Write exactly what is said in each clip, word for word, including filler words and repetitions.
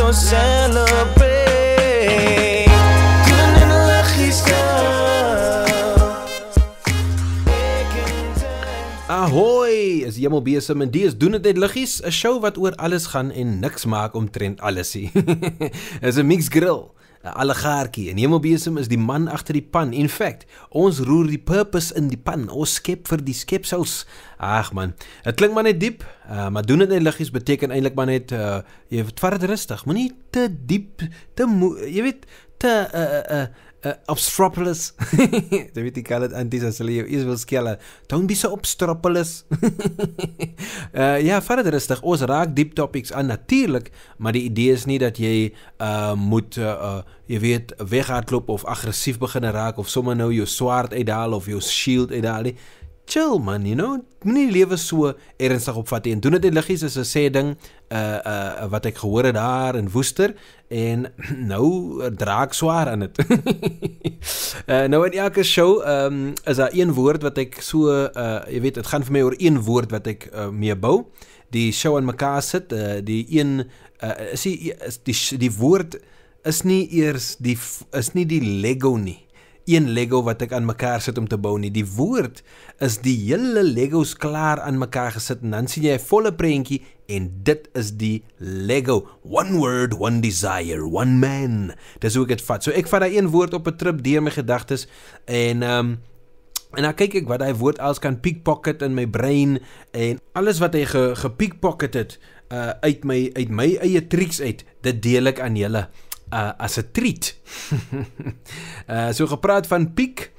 gonna celebrate. Doen in de liggies Ahoy, is Jemmel besig en die is Doen het net liggies, 'n show wat oor alles gaan en niks maak omtrent allesie. Is 'n mix grill, 'n allegaartjie en Jemmel besig is die man agter die pan. In fact, ons roer die purpose in die pan. Ons skep vir die skepsels. Ag man, dit klink maar net diep, uh, maar Doen het net liggies beteken eintlik maar net uh, jy vat dit rustig, moenie te diep, te moe, jy weet, te uh uh Uh, obstropolous. Jy weet die kan het anties as hulle jou eers wil skelle. Don't be so obstropolous. uh, ja, vat het rustig. Ons raak diep topics aan natuurlijk, maar die idee is nie dat jy uh, moet, uh, uh, jy weet, weghardloop of agressief begin raak of sommer nou jou swaard uithaal of jou shield uithaal nie. Chill man, you know, moenie die lewe so ernstig opvat nie. En Doen het net liggies is 'n sê ding uh, uh, wat ek gehoor het daar in Woester en nou draak swaar aan dit. uh, nou in elke show um, is daar een woord wat ek so, uh, jy weet, het gaan vir my oor een woord wat ek uh, mee bou. Die show aan mekaar sit, uh, die een, uh, is die, is die, die woord is nie eers, die, is nie die Lego nie. Een Lego wat ek aan mekaar sit om te bou nie. Die woord is die hele Legos klaar aan mekaar gesit en dan sien jy 'n volle prentjie en dit is die Lego. One word, one desire, one man. Dis hoe ek dit vat. So ek vat daai een woord op 'n trip deur my gedagtes en um, en dan kyk ek wat daai woord als kan pickpocket in my brein en alles wat hy ge, gepickpocket het uh, uit my uit my eie tricks uit, dit deel ek aan julle. Uh, as 'n treat. uh, so gepraat van piek,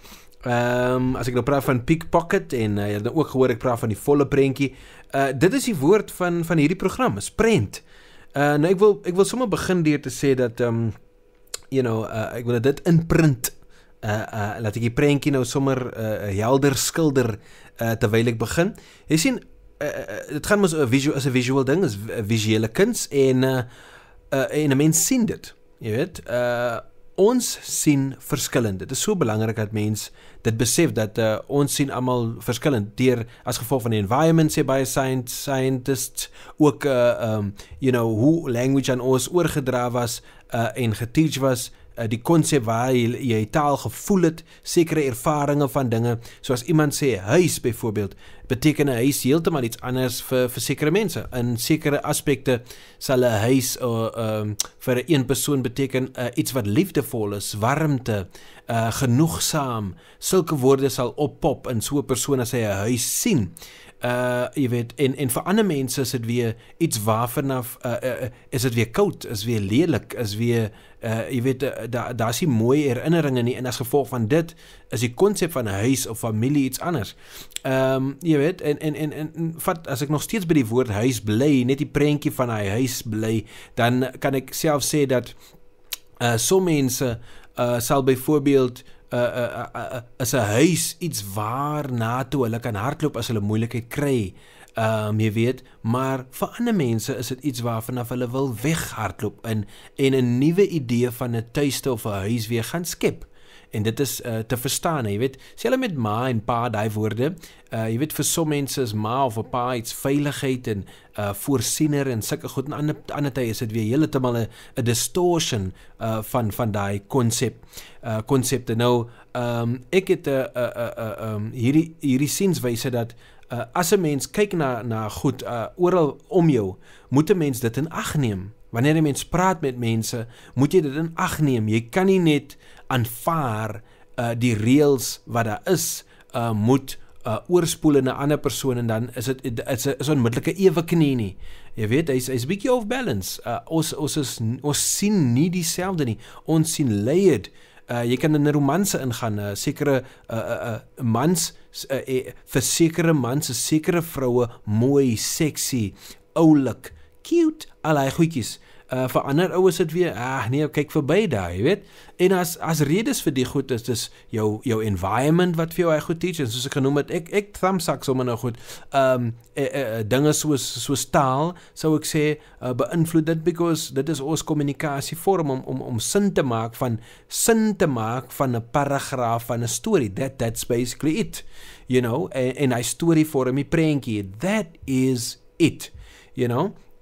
um, as ek nou praat van pickpocket en uh, jy het nou ook gehoor ek praat van die volle prentjie, uh, dit is die woord van, van hierdie program, is prent. Uh, nou ek wil, ek wil sommer begin deur te sê dat, um, you know, uh, ek wil dit inprint, uh, uh, laat ek die prentjie nou sommer uh, helder skilder, uh, terwyl ek begin. Jy sien, uh, uh, dit gaan mos 'n visual, is 'n visual ding, is 'n visuele kuns en, uh, uh, en 'n mens sien dit. Jy weet, uh, ons sien verskillend. Dit is so belangrik dat mens dit besef dat uh, ons sien almal verskillend deur as gevolg van die environment, sê baie science, scientists, ook, uh, um, you know, hoe language aan ons oorgedra was uh, en geteach was, uh, die konsep waar jy, jy taal gevoel het, sekere ervarings van dinge, soos iemand sê, huis byvoorbeeld, beteken 'n huis heeltemal iets anders vir, vir sekere mense. In sekere aspekte sal 'n huis uh, um, vir 'n een persoon beteken uh, iets wat liefdevol is, warmte, uh, genoegsaam. Sulke woorde sal oppop in so 'n persoon as hy 'n huis sien. Uh, jy weet, en, en vir ander mense is dit weer iets waarvanaf, uh, uh, is dit weer koud, is weer lelik, is weer, uh, jy weet, uh, daar da is nie mooie herinneringe nie, en as gevolg van dit, is die konsep van 'n huis of familie iets anders. Um, jy weet, en, en, en, en vat, as ek nog steeds by die woord huis bly, net die prentjie van hy huis bly, dan kan ek self sê dat, uh, so mense, uh, sal byvoorbeeld, Uh, uh, uh, uh, is 'n huis iets waar na toe hulle kan hardloop as hulle moeilikheid kry, um, jy weet, maar vir ander mense is dit iets waarvanaf hulle wil weghardloop en, en 'n nuwe idee van 'n tuiste of 'n huis weer gaan skep. En dit is uh, te verstaan, jy weet, sê hulle met ma en pa daai woorde, uh, jy weet, vir so mense is ma of 'n pa iets veiligheid en uh, voorsiener en sulke goed, en ander, ander tye is dit weer heeltemal 'n distortion uh, van, van daai konsep, uh, konsepte. Nou, um, ek het uh, uh, uh, uh, um, hierdie, hierdie sienswyse dat, uh, as 'n mens kyk na, na goed, uh, oral om jou, moet 'n mens dit in ag neem. Wanneer 'n mens praat met mense, moet jy dit in ag neem. Jy kan nie net aanvaar uh, die reëls wat daar is, uh, moet uh, oorspoel in 'n ander persoon en dan is dit is 'n is onmiddellike ewe knie nie. Jy weet, hy's hy's 'n bietjie off balance. Uh, ons ons is ons sien nie dieselfde nie. Ons sien layered. Uh, jy kan in 'n romanse ingaan, uh, sekere uh, uh, uh, mans, uh, uh, vir sekere mans, sekere vroue mooi, sexy, oulik, cute, allei goedjies. Uh, vir ander oues het weer, ah nee, kyk verby daar, jy weet. En as as redes vir die goed is dis jou jou environment wat vir jou hy goed teach, en soos ek genoem het, ek ek thumbsuck sommer nou goed. Um uh, uh, dinge soos soos taal, sou ek sê, uh, beïnvloed dit because dit is ons kommunikasievorm om om om sin te maak van sin te maak van 'n paragraaf van 'n storie. That that's basically it. You know, en, en hy storie vorm die prentjie. That is it. You know.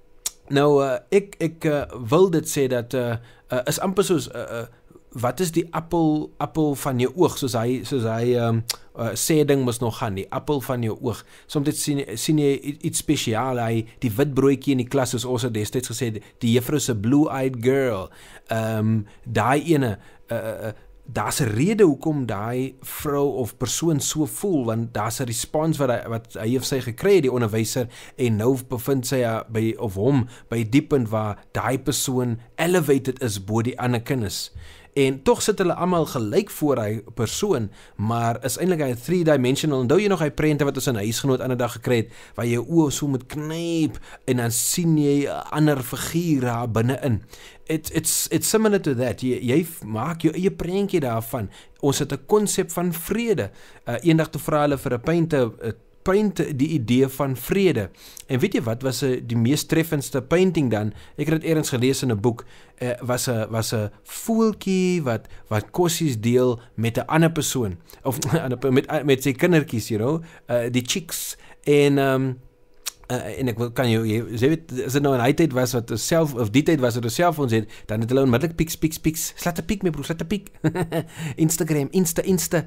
Nou uh, ek ek uh, wil dit sê dat uh, uh, is amper soos uh, uh, wat is die appel appel van jou oog, soos hy soos hy um, uh, sê ding mos nog gaan, die appel van jou oog. Soms sien sien jy iets spesiaal, hy die wit broodjie in die klas, soos ons het destyds gesê, die juffrou se blue-eyed girl. Ehm um, daai ene uh, uh, daar's 'n rede hoekom daai vrou of persoon so voel, want daar's 'n respons wat hy wat hy of sy gekry het, die onderwyser, en nou bevind sy uh, by of hom by die punt waar daai persoon elevated is bo die ander kinders. En tog sit hulle almal gelyk voor hy persoon, maar is eintlik hy three-dimensional. Onthou jy nog hy prente wat ons in huisgenoot ander dag gekry het, waar jy oë so moet knyp en dan sien jy 'n ander figuur daar binne-in. It's it's it's similar to that. Jy, jy maak jou eie prentjie daarvan. Ons het 'n konsep van vrede. Uh, eendag te vra hulle vir 'n painter uh, paint die idee van vrede. En weet jy wat was uh, die mees treffendste painting dan? Ek het dit eers gelees in 'n boek. Uh, was 'n was 'n voeltjie wat wat kossies deel met 'n ander persoon of met met sy kindertjies, you know, uh, die chicks en um, Uh, en ek wil, kan jou, jy, jy weet, as dit nou in hy tyd was, wat self, of die tyd was, wat ons selfoons het, dan het hulle onmiddellik pieks, pieks, pieks, slaat 'n piek, my broer, slaat 'n piek, Instagram, Insta, Insta,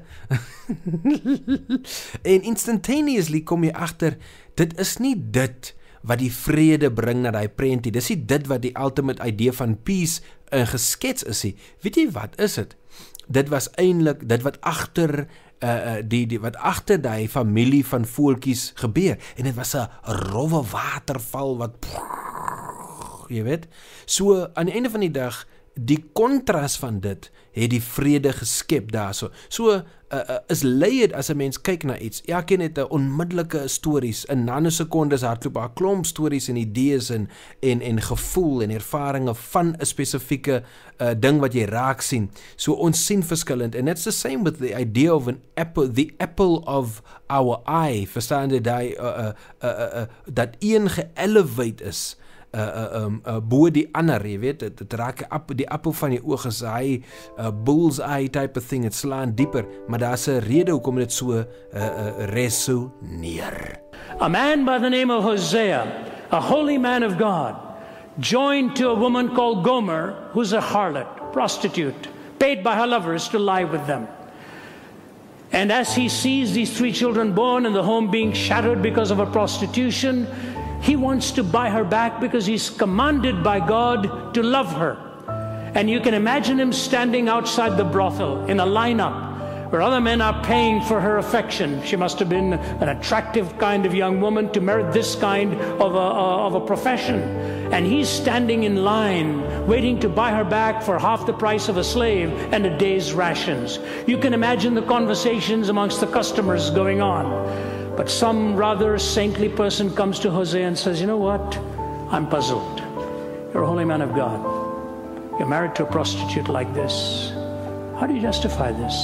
en instantaneously kom jy agter, dit is nie dit, wat die vrede bring na die prentie, dis nie dit wat die ultimate idee van peace uh, geskets is nie, weet jy wat is het? Dit was eintlik, dit wat agter Uh, die, die wat agter die familie van voeltjies gebeur, en dit was 'n rowwe waterval wat pff, jy weet, so aan die einde van die dag, die kontras van dit het die vrede geskep daarso. So uh, uh, is lei dit as 'n mens kyk na iets. Elkeen het 'n onmiddellike stories, in nanosekondes hardloop 'n klomp stories en idees en en en gevoel en ervarings van 'n spesifieke uh, ding wat jy raak sien. So ons sien verskillend, and it's the same with the idea of an apple, the apple of our eye. Verstaan jy daai uh, uh, uh, uh, uh, dat een ge-elevate is Uh, uh, um, uh, bo die ander, jy weet, het, het raak ap, die appel van die oog is hy uh, bullseye type of thing, het slaan dieper, maar daar is 'n rede hoekom dit so uh, uh, resoneer. A man by the name of Hosea, a holy man of God, joined to a woman called Gomer, who's a harlot, prostitute, paid by her lovers to lie with them. And as he sees these three children born and the home being shattered because of a prostitution, he wants to buy her back because he's commanded by God to love her. And you can imagine him standing outside the brothel in a lineup where other men are paying for her affection. She must have been an attractive kind of young woman to merit this kind of a, uh, of a profession. And he's standing in line waiting to buy her back for half the price of a slave and a day's rations. You can imagine the conversations amongst the customers going on. But some rather saintly person comes to Hosea and says, you know what? I'm puzzled. You're a holy man of God. You're married to a prostitute like this. How do you justify this?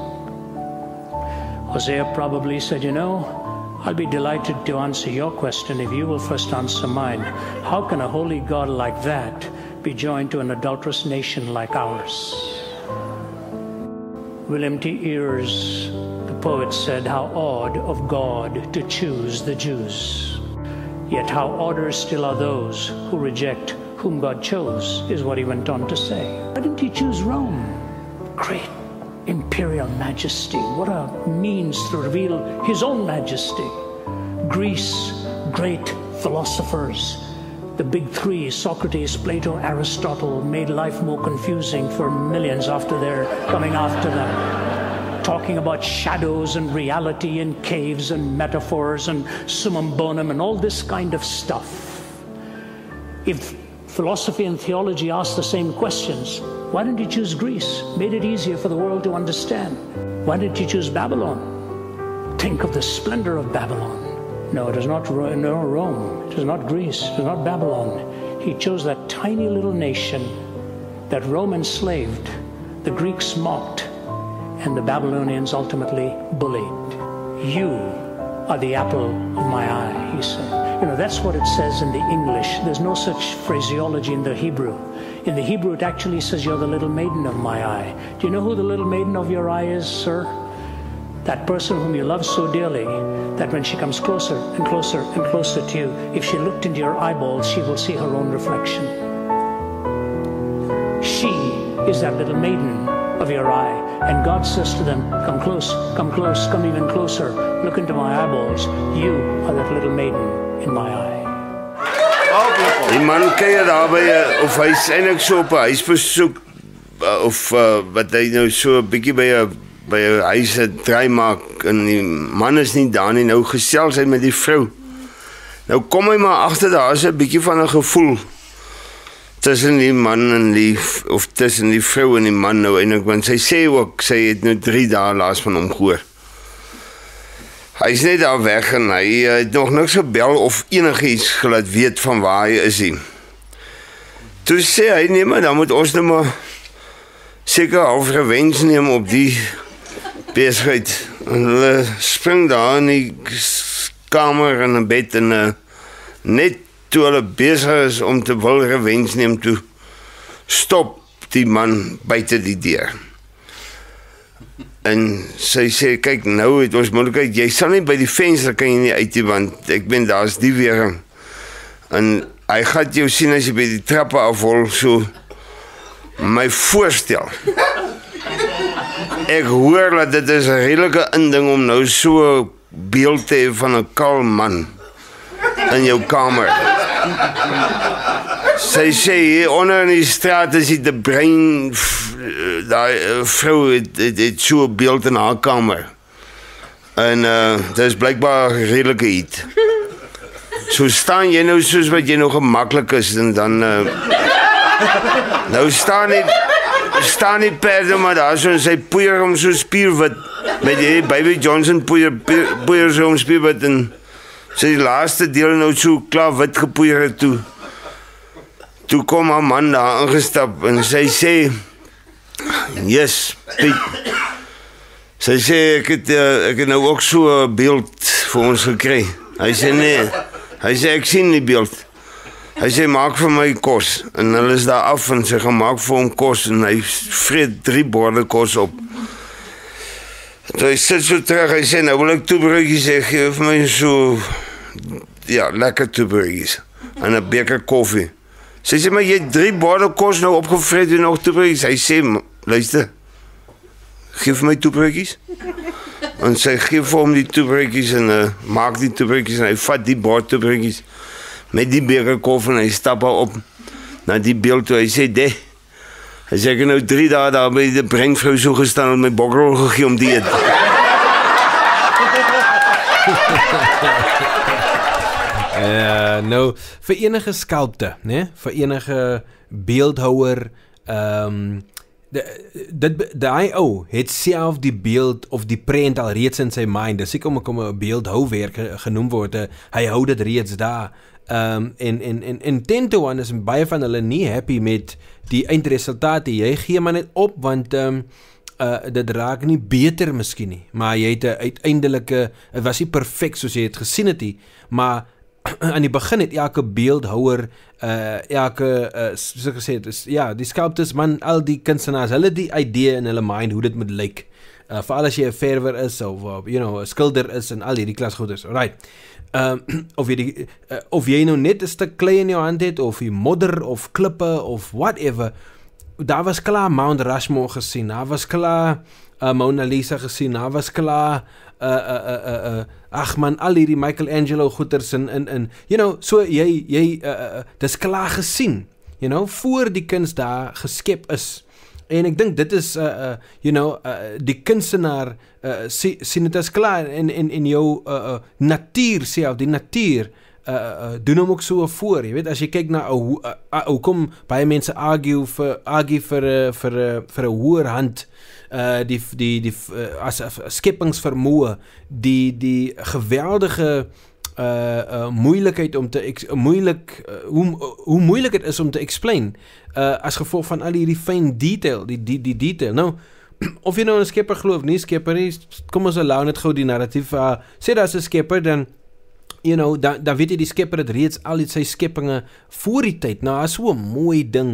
Hosea probably said, you know, I'll be delighted to answer your question if you will first answer mine. How can a holy God like that be joined to an adulterous nation like ours? William T. Ears, the poet, said, how odd of God to choose the Jews. Yet how odder still are those who reject whom God chose, is what he went on to say. Why didn't he choose Rome? Great imperial majesty. What a means to reveal his own majesty. Greece, great philosophers. The big three, Socrates, Plato, Aristotle, made life more confusing for millions after they're coming after them. Talking about shadows and reality and caves and metaphors and summum bonum and all this kind of stuff. If philosophy and theology ask the same questions, why didn't you choose Greece? Made it easier for the world to understand. Why didn't you choose Babylon? Think of the splendor of Babylon. No, it is not no Rome. It is not Greece. It is not Babylon. He chose that tiny little nation that Rome enslaved, the Greeks mocked, and the Babylonians ultimately bullied. You are the apple of my eye, he said. You know, that's what it says in the English. There's no such phraseology in the Hebrew. In the Hebrew, it actually says, you're the little maiden of my eye. Do you know who the little maiden of your eye is, sir? that person whom you love so dearly that when she comes closer and closer and closer to you, if she looked into your eyeballs, she will see her own reflection. She is that little maiden of your eye, and God says to them, come close, come close, come even closer, look into my eyeballs. You are that little maiden in my eye. Die man kyk daar by, uh, of hy's eintlik so op 'n huisbesoek, uh, of uh, wat hy nou so 'n bietjie by 'n by 'n huis draai maak, en die man is nie daar nie, nou gesels hy met die vrou. Nou kom hy maar agter, daar is 'n bietjie van 'n gevoel tussen die man en die, of tussen die vrou en die man nou eintlik, want sy sê ook, sy het nou drie dae laas van hom gehoor. Hy is net daar weg en hy het nog niks gebel of enigiets gelaat weet van waar hy is nie. Toe sê hy, nee maar, dan moet ons nou maar seker half gewens neem op die besigheid. En hulle spring daar in die kamer in 'n bed en uh, net toe hulle besig is om te wil gewens neem toe, stop die man buite die deur. En sy sê, kyk, nou het ons moeilikheid, jy sal nie by die venster kan jy nie uit nie, want ek ben, daar is die wering. En hy gaat jou sien as jy by die trappe afhol, so my voorstel. Ek hoor dat dit is 'n redelike inding om nou so beeld te hê van 'n kaal man in jou kamer. Sy sê, hier onder in die straat is die brein, die vrou het, het, het so 'n beeld in haar kamer. En uh, dit is blijkbaar redelike heat. So staan jy nou soos wat jy nou gemaklik is, en dan uh, nou staan die staan die perde maar daar so, en sy poeier om so spierwit, met die Baby Johnson poeier, poeier so om spierwit, en sy die laaste deel nou so klaar wit gepoeier het toe. Toe kom haar man daar ingestap, en sy sê, yes, Piet. Sy sê, ek het, uh, ek het nou ook so 'n beeld vir ons gekry. Hy sê, nee. Hy sê, ek sien die beeld. Hy sê, maak vir my kos. En hulle is daar af, en sy gaan maak vir hom kos, en hy vreet drie borde kos op. Toe hy sit so terug, hy sê, nou wil ek toebroodjies hê, gee vir my so, ja, lekker toebroodjies. En 'n beker koffie. Sy sê, maar jy het drie borde kos nou opgevreet en nog toebroodjies. Hy sê, luister, geef my toebroodjies. En sy geef vir hom die toebroodjies en uh, maak die toebroodjies en hy vat die bord toebroodjies met die beker koffie en hy stap haar op na die beeld toe. Hy sê, de, hy sê, ek het nou drie dae daar by die brengvrou so gestaan en my bokkerrol gegee om die eet. Uh, nou, vir enige skulpte, né? Vir enige beeldhouer, um, daai ou het self die beeld of die prent al reeds in sy mind. Dis seker om kom 'n beeldhouwerk genoem word. Hy hou dit reeds daar. Um, en en en en ten to one is baie van hulle nie happy met die eindresultate. Jy gee maar net op want um, uh, dit raak nie beter miskien nie. Maar jy het 'n uiteindelike, dit was nie perfek soos jy het gesien het nie, maar aan die begin het elke beeldhouer, uh, elke, uh, soos ek gesê het, is, ja, die sculptors, man, al die kunstenaars, hulle die idee in hulle mind, hoe dit moet lyk. Uh, Veral as jy 'n verwer is, of, uh, you know, 'n skilder is, en al hierdie klasgoeders, alright. Um, of, jy die, uh, of jy nou net 'n stuk klei in jou hand het, of jy modder, of klippe, of whatever, daar was klaar Mount Rushmore gesien, daar was klaar uh, Mona Lisa gesien, daar was klaar, uh, uh, uh, uh, uh, ag man, al hierdie Michelangelo goeters en, en, en, you know, so jy, jy, uh, uh, dis klaar gesien, you know, voor die kuns daar geskep is. En ek dink dit is, uh, uh, you know, uh, die kunstenaar uh, sien sien dit as klaar, en, en, en jou uh, uh, natuur self, die natuur, uh, uh, doen hom ook so voor, jy weet, as jy kyk na, hoe uh, uh, kom baie mense argue vir, argue vir, uh, vir, uh, vir 'n hoër hand, Uh, die, die, die uh, as, as skeppingsvermoë, die, die geweldige uh, uh, moeilikheid om te, ex, moeilik, uh, hoe, hoe moeilik het is om te explain, uh, as gevolg van al hierdie fyn detail, die, die, die detail. Nou, of jy nou 'n skepper glo of nie skepper nie, kom ons allow net gou die narratief, uh, sê dat as 'n skepper, dan, you know, dan, dan weet jy die skepper het reeds al die sy skeppinge voor die tyd, nou, as so 'n mooi ding,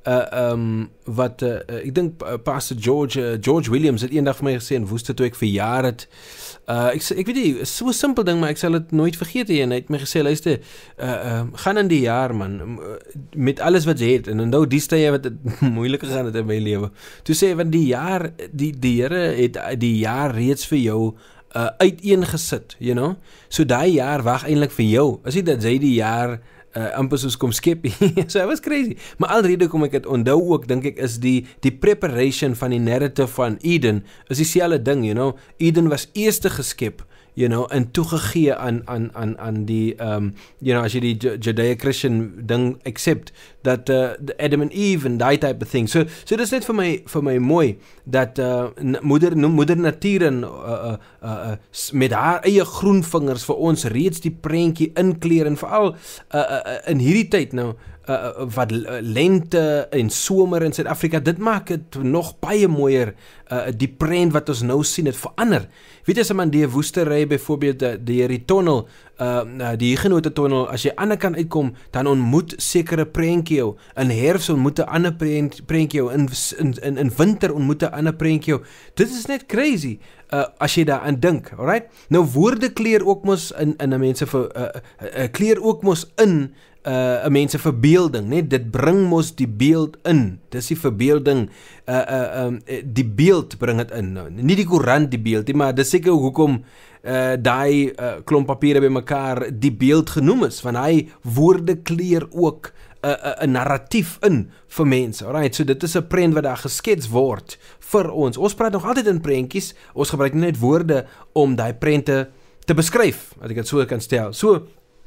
uh, um, wat, uh, uh, ek dink uh, Pastor George, uh, George Williams het eendag vir my gesê in Woeste toe ek verjaar het, uh, ek, ek weet nie, so 'n simpel ding, maar ek sal dit nooit vergeet hê, en hy het my gesê, luister, uh, uh, gaan in die jaar man, met alles wat jy het, en nou die stye wat het moeilik gegaan het in my lewe, toe sê hy, want die jaar, die, die Here het die jaar reeds vir jou uh, uiteengesit, you know, so daai jaar wag eintlik vir jou, as nie dat jy die jaar Uh, amper soos kom skep, so it was crazy, maar alrede kom ek het onthou ook, dink ek, is die, die preparation van die narrative van Eden, is die selfde ding, you know, Eden was eerste geskep, you know, en toegegee aan, aan, aan, aan die, um, you know, as jy die Judeo-Christian ding accept, dat uh, Adam and Eve en die type of thing, so, so dit is net vir my, vir my mooi, dat uh, moeder, moeder natuur en, uh, uh, uh, met haar eie groenvingers vir ons reeds die prentjie inkleer, en vooral uh, uh, in hierdie tyd nou, Uh, wat lente en somer in Suid-Afrika, dit maak het nog baie mooier, uh, die prent wat ons nou sien, het verander. Weet jy, as man die woestery, byvoorbeeld die, die tunnel, uh, die Huguenot tunnel, as jy aan die kant uitkom, dan ontmoet sekere prentjie jou, in herfst ontmoet 'n ander prentjie jou, in, in, in winter ontmoet 'n ander prentjie jou, dit is net crazy, uh, as jy daaraan dink, alright? Nou woorde kleer ook mos in, in 'n mense, vir, uh, uh, kleer ook mos in, Uh, 'n mense verbeelding, nee, dit bring mos die beeld in, dis die verbeelding, uh, uh, um, die beeld bring het in, nou, nie die koerant die beeld, nie, maar dis seker hoekom uh, die uh, klomp papiere by mekaar die beeld genoem is, want hy woorde kleer ook 'n uh, uh, narratief in vir mense, alright, so dit is 'n prent wat daar geskets word vir ons, ons praat nog altyd in prentjies, ons gebruik net woorde om die prente te beskryf, as ek dit so kan stel, so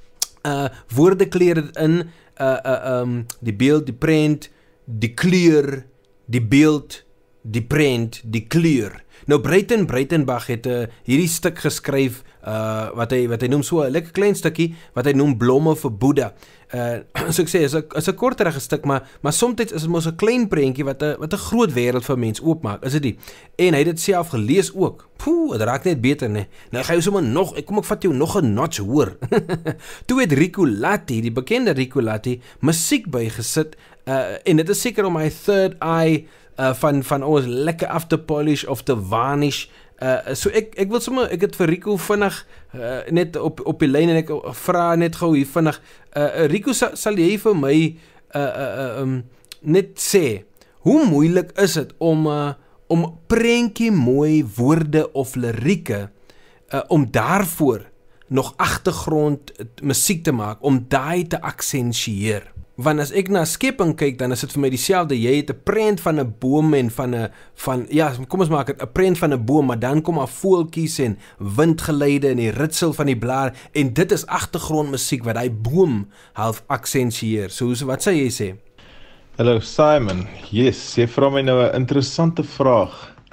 Uh, woorde kleer dit in, uh, uh, um, die beeld, die prent, die kleur, die beeld, die prent, die kleur. Nou Breiten Breitenbach het uh, hierdie stuk geskryf, uh, wat, hy, wat hy noem so 'n lekker klein stukkie, wat hy noem Blomme vir Boeddha. Uh, so ek sê, is 'n is 'n korterige stuk, maar, maar soms is het mos 'n klein prentjie wat 'n wat 'n groot wêreld vir mens oopmaak, is dit nie? En hy het dit self gelees ook. Poeh, dit raak net beter, nee. Nou gaan jy sommer nog, ek kom ek vat jou nog 'n notch hoor. Toe het Rico Latti, die bekende Rico Latti, musiek bygesit, uh, en dit is seker om my third eye uh, van van ons lekker af te polish of te varnish. Uh, so ek ek wil sommer, ek het vir Rico vinnig uh, net op op die lyn, en ek vra net gou hier vinnig, uh, Rico, sal, sal jy vir my uh, uh, um, net sê, hoe moeilik is dit om uh, om prentjie mooi woorde of lirieke, uh, om daarvoor nog agtergrond musiek te maak, om daai te aksensieer? Want as ek na skepping kyk, dan is dit vir my dieselfde, jy het 'n prent van 'n boom en van 'n, van, ja, kom ons maak dit 'n prent van 'n boom, maar dan kom daar voeltjies en windgeluide en die ritsel van die blaar, en dit is agtergrondmusiek wat hy boom half aksensieer. So, wat sê jy sê? Hallo Simon, yes, jy vra my nou 'n interessante vraag.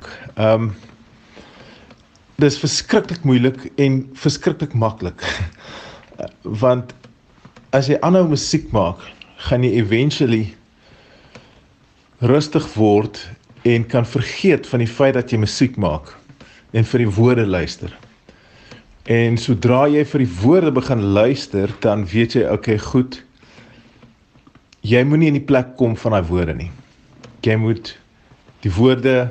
Um, dis verskriklik moeilik en verskriklik maklik, want as jy aanhou musiek maak, gaan jy eventually rustig word en kan vergeet van die feit dat jy musiek maak en vir die woorde luister. En sodra jy vir die woorde begin luister, dan weet jy, okay, goed, jy moet nie in die plek kom van die woorde nie. Jy moet die woorde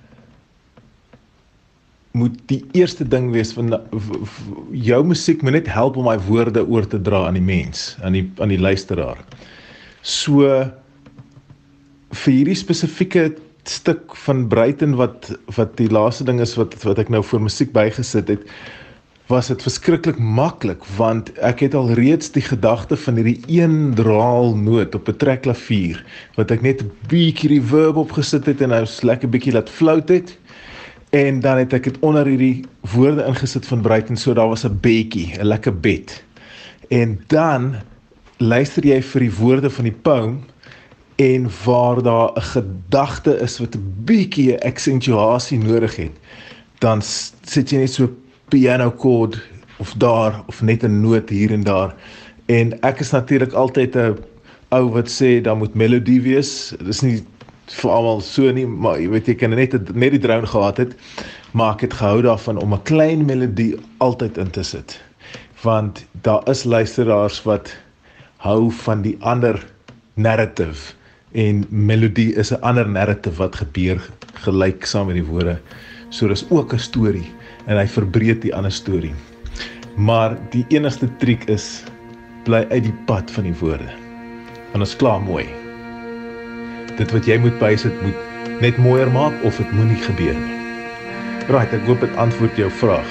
moet die eerste ding wees van jou musiek moet net help om my woorde oor te dra aan die mens, aan die aan die luisteraar. So vir hierdie spesifieke stuk van Breiten wat wat die laaste ding is wat wat ek nou vir musiek bygesit het, was dit verskriklik maklik, want ek het al reeds die gedagte van hierdie een draalnoot op 'n trekklavier, wat ek net 'n bietjie reverb opgesit het en nou lekker bietjie laat flout het, en dan het ek het onder hierdie woorde ingesit van Breiten, so daar was 'n bedjie, 'n lekker bed. En dan luister jy vir die woorde van die poem, en waar daar 'n gedagte is wat 'n bietjie 'n accentuasie nodig het, dan sit jy net so piano chord of daar, of net 'n noot hier en daar. En ek is natuurlik altyd 'n ou wat sê, daar moet melodie wees. Dit is nie vir almal so nie, maar jy weet, jy kan net, net die drone gehad het, maar ek het gehou daarvan om 'n klein melodie altyd in te sit. Want daar is luisteraars wat hou van die ander narrative, en melodie is 'n ander narrative wat gebeur gelyk saam met die woorde. So dis ook 'n storie en hy verbreed die ander storie. Maar die enigste triek is bly uit die pad van die woorde. En ons klaar mooi. Dit wat jy moet bysit moet net mooier maak of dit moenie gebeur nie. Right, ek hoop dit antwoord jou vraag.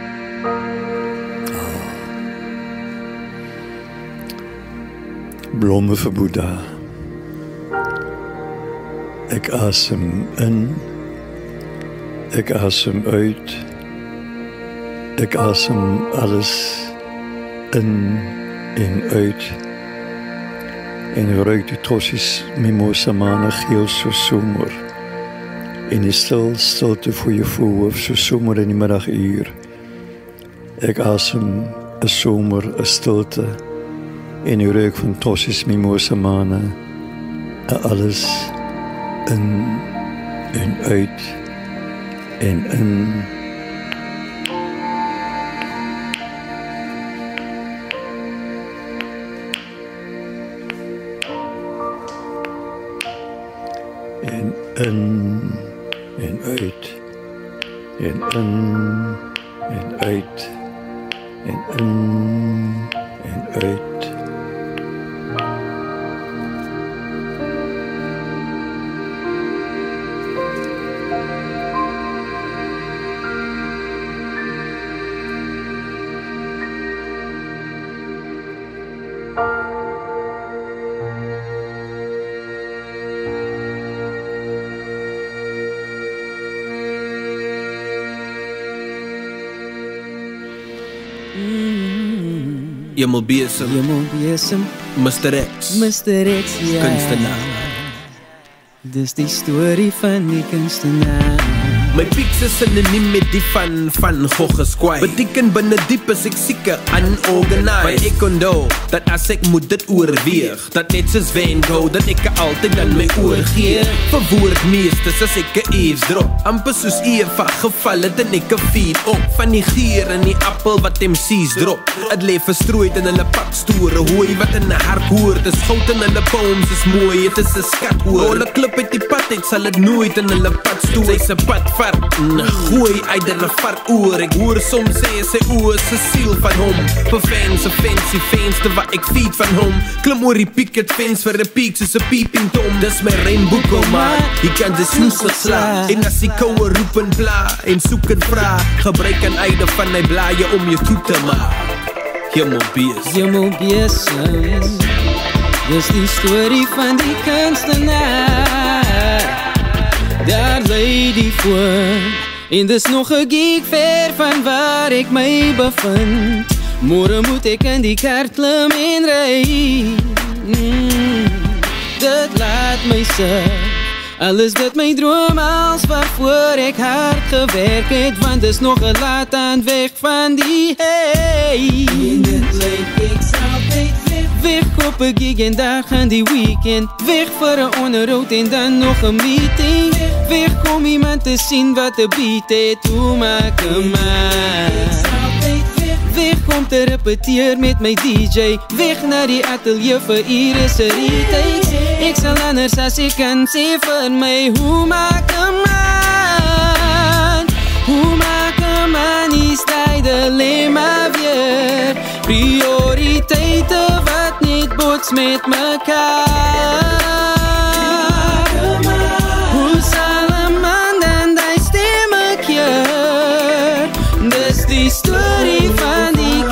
Blomme vir Boeddha. Ek asem in, ek asem uit, ek asem alles in en uit. En ruik die tossies mimosa mana geel so somer. En die stil stilte voor je voorhoofd so somer in die middaguur. Ek asem 'n somer, 'n stilte. En die reuk van tossies mimosa mana. Alles in en uit en in. En in en uit en in en uit en in en uit. Jemmel besem, Jemmel besem, mister X, mister X, ja. kunstenaar. Dis die storie van die kunstenaar. My pieks is synoniem met die van Van Gogh geskwaai. Beteken binne diep is ek seker unorganized. Maar ek onthou dat as ek moet dit oorweeg, dat net soos Van Gogh, dat ek altyd aan my oor gee. Verwoord meestes as ek 'n eavesdrop, amper soos Eva geval het en ek 'n feed op van die geur in die appel wat M C's drop. Het lê verstrooid in hulle pakstore, hooi wat in 'n hart hoor. Dis goud in hulle poems, is mooi, het is 'n skat hoor. Hulle klip uit die pad uit, sal dit nooit in hulle pad stoor. Sy's 'n pad gooi uit die far oor. Ek hoor soms sê sy oor se siel van hom. Vir fans, 'n fancy venster wat ek feed van hom. Klim oor die picket fence vir 'n piek soos 'n peeping tom. Dis my rainbow maar jy kan dit snoesig sla. En as die koue roep en bla en soek en vra, gebruik aan einde van my blaaie om jou toe te maak. Jemmel besem, Jemmel besem, dis die storie van die kunstenaar. Daar lê die voor, en dis nog 'n gig ver van waar ek my bevind. Môre moet ek in die kar klim en ry. Mm, dit laat my sê, alles dit my droom als waarvoor ek hard gewerk het, want dis nog 'n laat aan weg van die hey. En dit lyk ek sal altyd weg. Weg op 'n gig en daar gaan die weekend. Weg vir 'n onderhoud en dan nog 'n meeting. Weg om iemand te sien wat 'n beat het. Hoe maak 'n man? Weg om te repeteer met my D J. Weg na die atelier vir Iris se retakes. Ek sal anders as ek kan sê vir my. Hoe maak 'n man? Hoe maak 'n man? Is tyd alleen maar weer. Prioriteite wat niet bots met mekaar. Hoe sal 'n man dan die stemme keer? Dis die storie van die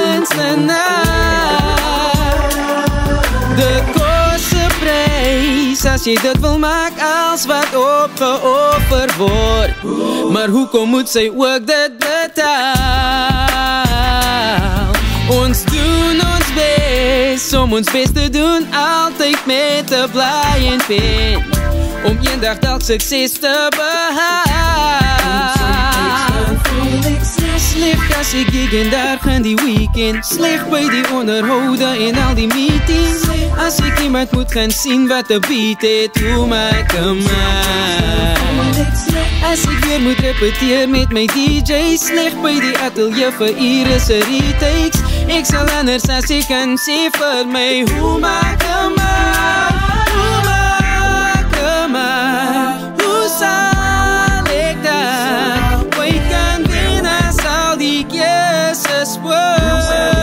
kunstenaar. De kosseprys, as jy dit wil maak als wat opgeoffer word. Maar hoekom moet sy ook dit betaal? Ons doen ons best om ons best te doen, altyd met 'n blaai en pen, om eendag dalk sukses te behaal. Sleg as ek gig en daar gaan die weekend. Sleg by die onderhoude en al die meetings. As ek iemand moet gaan sien wat 'n beat het, hoe maak 'n man? As ek weer moet repeteer met my D J. Sleg by die atelier vir Iris se retakes. Ek sal anders as ek kan sê vir my. Hoe maak 'n man? Hoe maak spoor.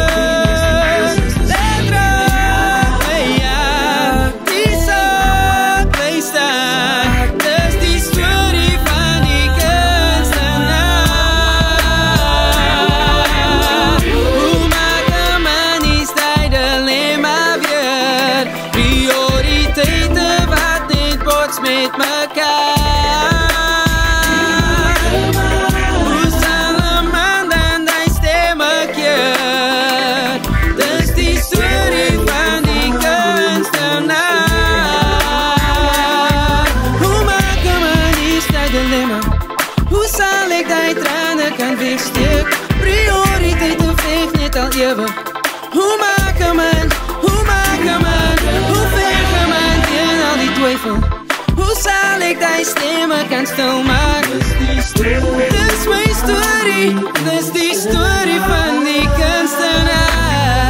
Letra, ja, die sal bly staan. Dis die storie van die kunstenaar. Hoe maak 'n man die styl dilemma weer? Prioriteite wat net bots met mekaar. Hoe sal 'n man dan die stemme keer? Dis die storie van die kunstenaar. Hoe maak 'n man die styl dilemma? Hoe sal ek die trane kan wegsteek? Prioriteite veeg net al ewig. Hoe maak 'n man? Hoe maak 'n man? Hoe veeg 'n man teen al die twyfel? Hoe sal ek die stemme kan stilmaak? Dis die storie. Dis my storie. Dis die storie van die kunstenaar.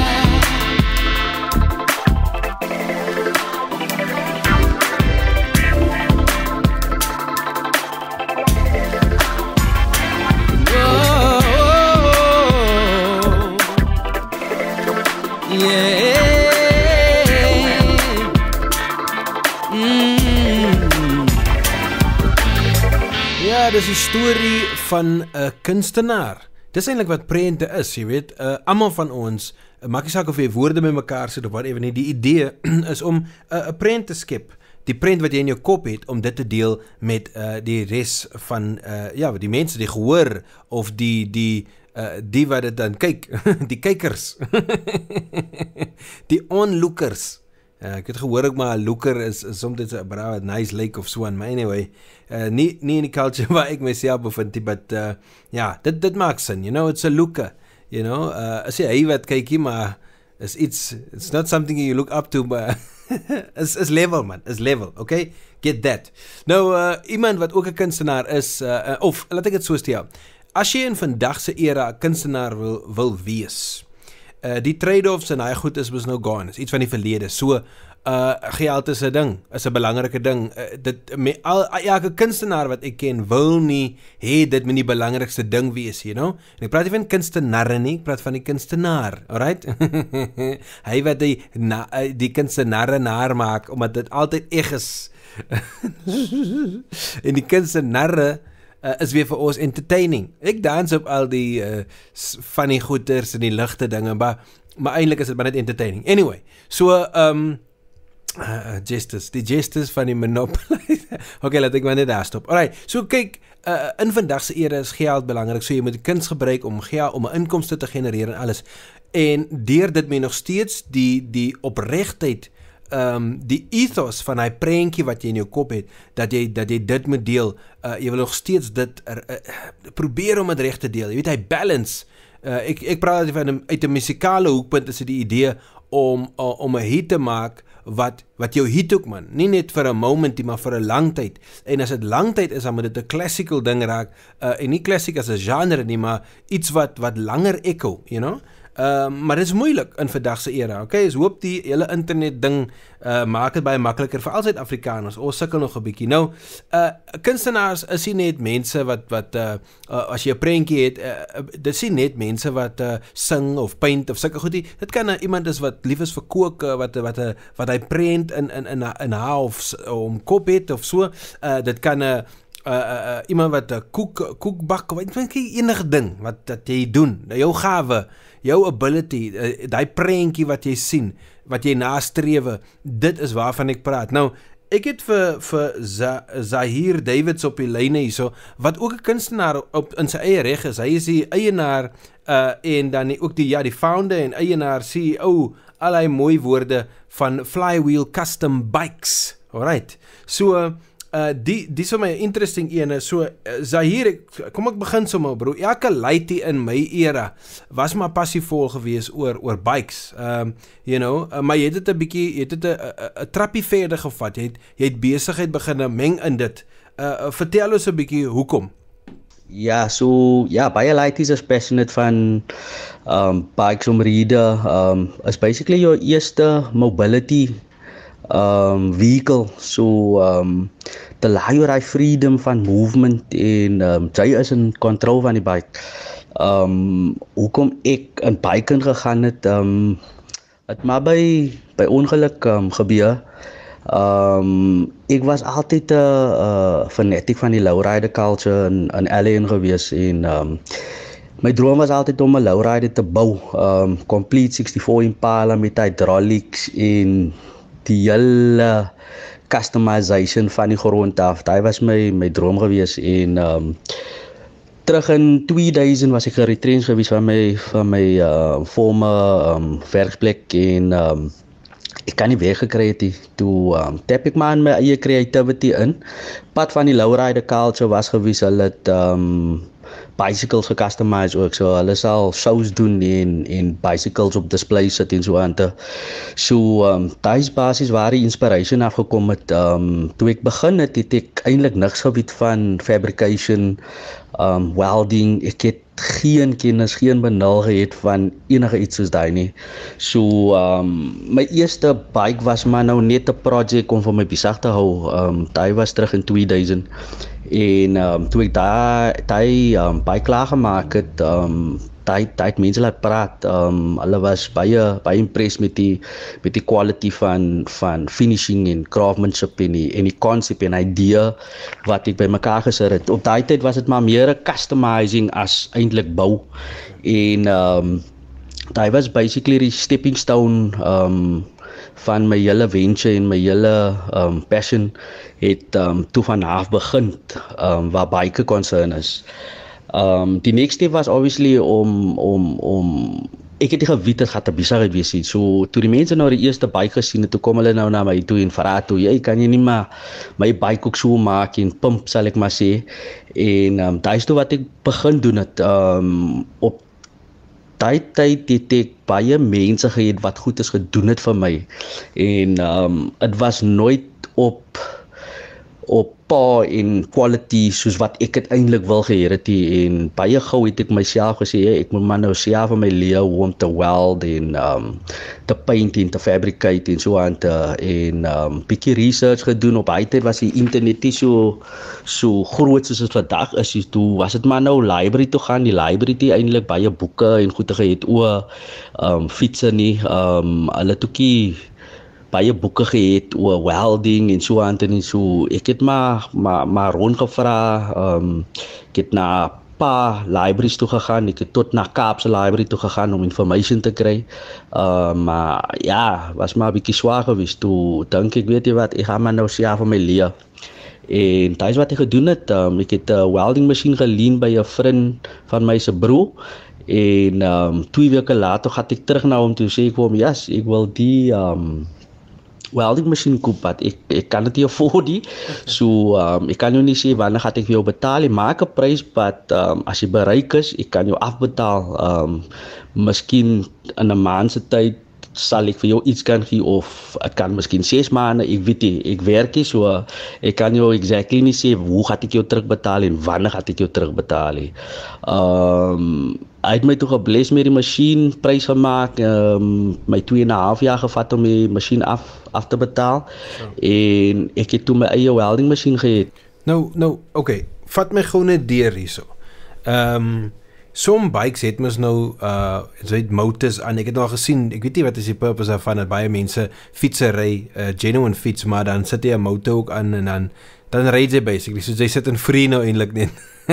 Ja, dis die storie van 'n uh, kunstenaar. Dis eintlik wat prente is, jy weet. Uh, almal van ons, uh, maak nie saak of jy woorde met mekaar sit of whatever nie, die idee is om 'n uh, prent te skep. Die prent wat jy in jou kop het, om dit te deel met uh, die res van uh, ja, die mense, die gehoor of die die uh, die wat dit dan kyk, die kykers. Die onlookers. Uh, ek het gehoor ook maar 'n looker is, is soms 'n braai nice lake of so aan, maar anyway, uh, nie nie in die culture waar ek myself bevind, but uh, ja, dit dit maak sin, you know, it's a looker, you know, uh, as jy hy wat kykie, maar is iets, it's not something you look up to, but is is level man, is level, okay, get that. Nou, uh, iemand wat ook 'n kunstenaar is, uh, of laat ek dit so stel, as jy in vandag se era 'n kunstenaar wil wil wees, Uh, die trade-offs en hy goed is was nou gone, is iets van die verlede. So, uh, geld is 'n ding, is 'n belangrike ding. Uh, dit, met al, elke kunstenaar wat ek ken, wil nie, hê dit moet die belangrikste ding wees, you know? En ek praat nie van kunstenarre nie, ek praat van die kunstenaar, alright? Hy wat die, na, die kunstenarre naar maak, omdat dit altyd eg is. En die kunstenarre, Uh, is weer vir ons entertaining. Ek dans op al die uh, funny goeters en die ligte dinge, maar, maar eintlik is dit maar net entertaining. Anyway, so, um, uh, jesters, die jesters van die Monopoly. Ok, laat ek maar net daar stop. Alright, so kyk, uh, in vandag se era is geld belangrik, so jy moet kuns gebruik om geld, om 'n inkomste te genereer en alles. En deur dit moet nog steeds die, die opregtheid, Um, die ethos van hy prentjie wat jy in jou kop het, dat jy, dat jy dit moet deel, uh, jy wil nog steeds dit, uh, uh, probeer om het recht te deel, jy weet, hy balance, uh, ek, ek praat van uit die musikale hoekpunt, is die idee om, uh, om een hit te maak, wat, wat jou hit ook man, nie net vir een moment, maar vir een lang tyd, en as het lang tyd is, dan moet dit een classical ding raak, uh, en nie classic as een genre nie, maar iets wat, wat langer echo, you know, Uh, maar dit is moeilik in vandagse era, oké, okay? Is hoop die hele internet ding uh, maak het baie makkeliker vir al Suid-Afrikaners, ons sukkel nog 'n bietjie. Nou, uh, kunstenaars is nie net mense wat, wat uh, uh, as jy 'n prentjie het, uh, dit is nie net mense wat uh, sing of paint of sulke goedie, dit kan uh, iemand is wat lief is vir kook, uh, wat, wat, uh, wat hy prent in, in, in, in haar of om kop het of so, uh, dit kan 'n uh, Uh, uh, uh, iemand wat 'n uh, koek, koek bak, wat enige ding wat dat jy doen, jou gawe, jou ability, uh, daai prentjie wat jy sien, wat jy nastrewe, dit is waarvan ek praat. Nou, ek het vir, vir Za, Zahir Davids op die lyne hierso, wat ook 'n kunstenaar op, in sy eie reg is, hy is die eienaar, uh, en dan die, ook die, ja, die founder en eienaar, C E O, allerlei mooi woorde van Flywheel Custom Bikes, alright, so, Uh, die, die is vir my interesting ene, so, uh, Zahir, ek, kom ek begin sommer bro, elke laaitie in my era, was maar passievol gewees oor, oor bikes, um, you know, uh, maar jy het het een bykie, jy het het een trappie verder gevat, jy het, jy het bezigheid begin meng in dit, uh, uh, vertel ons een bykie, hoekom? Ja, so, ja, baie laities is passionate van um, bikes omrede, um, is basically jou eerste mobility um, vehicle, so, um, te laai oor die freedom van movement en um, jy is in control van die bike. Um hoekom ek in biking gegaan het, um het maar by by ongeluk um, gebeur. Um ek was altyd 'n uh, fanatic van die lowrider culture in in L A gewees en um my droom was altyd om 'n lowrider te bou. Um complete sixty-four Impala met hydraulics en die hele customization van die grond af. Dit was my my droom gewees en um terug in two thousand was ek geretrench gewees van my van my uh, former um, werksplek en um, ek kan nie weggekry het nie. Toe um, tap ek maar in my eie creativity in. Pad van die lowrider culture was gewees, hulle het um, bicycles gecustomize ook, so hulle sal shows doen en, en bicycles op display sit en so aan te. So, um, daar is basis waar die inspiration afgekom het. Um, toe ek begin het, het ek eintlik niks geweet van fabrication, um, welding, ek het geen kennis, geen benul gehad van enige iets soos daai nie. So, um, my eerste bike was maar nou net 'n project om vir my besig te hou. Um, daai was terug in two thousand. En um, toe ek daai daai um, bike klaar gemaak het, um, daai daai mense laat praat. Um, hulle was baie baie impressed met die met die quality van van finishing en craftsmanship en die en die concept en idee wat ek by mekaar gesit het. Op daai tyd was dit maar meer 'n customizing as eintlik bou. En um, daai was basically die stepping stone um, van my hele venture en my hele um, passion het um, toe vanaf begin um, waar bike concern is. Um, die next step was obviously om om om ek het nie geweet dit gaan 'n besigheid wees nie. So toe die mense nou die eerste bike gesien het, toe kom hulle nou na my toe en vra toe, jy kan jy nie maar my bike ook so maak en pump sal ek maar sê. En um, daai is toe wat ek begin doen het. Um, op daai tyd het ek baie mense gehad wat goed is gedoen het vir my. En um, het was nooit op op pa en quality soos wat ek het eintlik wil gehad het en baie gou het ek myself gesê hey, ek moet maar nou self vir my leer hoe om te weld en um, te paint en te fabricate en so aan te en um, bietjie research gedoen. Op daai tyd was die internet nie so so groot soos dit vandag is. Toe was dit maar nou library toe gaan, die library het eintlik baie boeke en goeie gehad oor um, fietsse nie. Um, hulle toekie baie boeke gehad oor welding en so aan en so. Ek het maar maar maar rondgevra. Um, ek het na 'n paar libraries toe gegaan. Ek het tot na Kaapse library toe gegaan om information te kry. Uh, maar ja, was maar 'n bietjie swaar geweest. Toe dink ek, weet jy wat, ek gaan maar nou self vir my leer. En dit is wat ek gedoen het. Um, ek het 'n welding masjien geleen by 'n vriend van my se broer. En um, twee weke later gaan ek terug na hom toe sê ek hom, yes, ek wil die um, welding masjien koop, wat ek, ek kan dit nie afford nie. So, um, ek kan jou nie sê wanneer gaan ek vir jou betaal. Ek maak 'n prys wat um, as jy bereik is, ek kan jou afbetaal. Um, miskien in 'n maand se tyd sal ek vir jou iets kan gee of dit kan miskien ses maande, ek weet nie, ek werk nie, so ek kan jou exactly nie sê hoe gaan ek jou terugbetaal en wanneer gaan ek jou terugbetaal nie. Um, hy het my toe gebless met die masjien, prys gemaak, um, my twee en 'n half jaar gevat om die masjien af af te betaal. So. En ek het toe my eie welding masjien gehad. Nou, nou, okay, vat my gou net deur hierso. Ehm um, Some bikes het mos nou uh so het motors aan. Ek het nou gesien, ek weet nie wat is die purpose daarvan dat baie mense fietsse ry, uh, genuine fiets, maar dan sit jy 'n motor ook aan en dan dan ry jy basically. So jy sit in free nou eintlik net.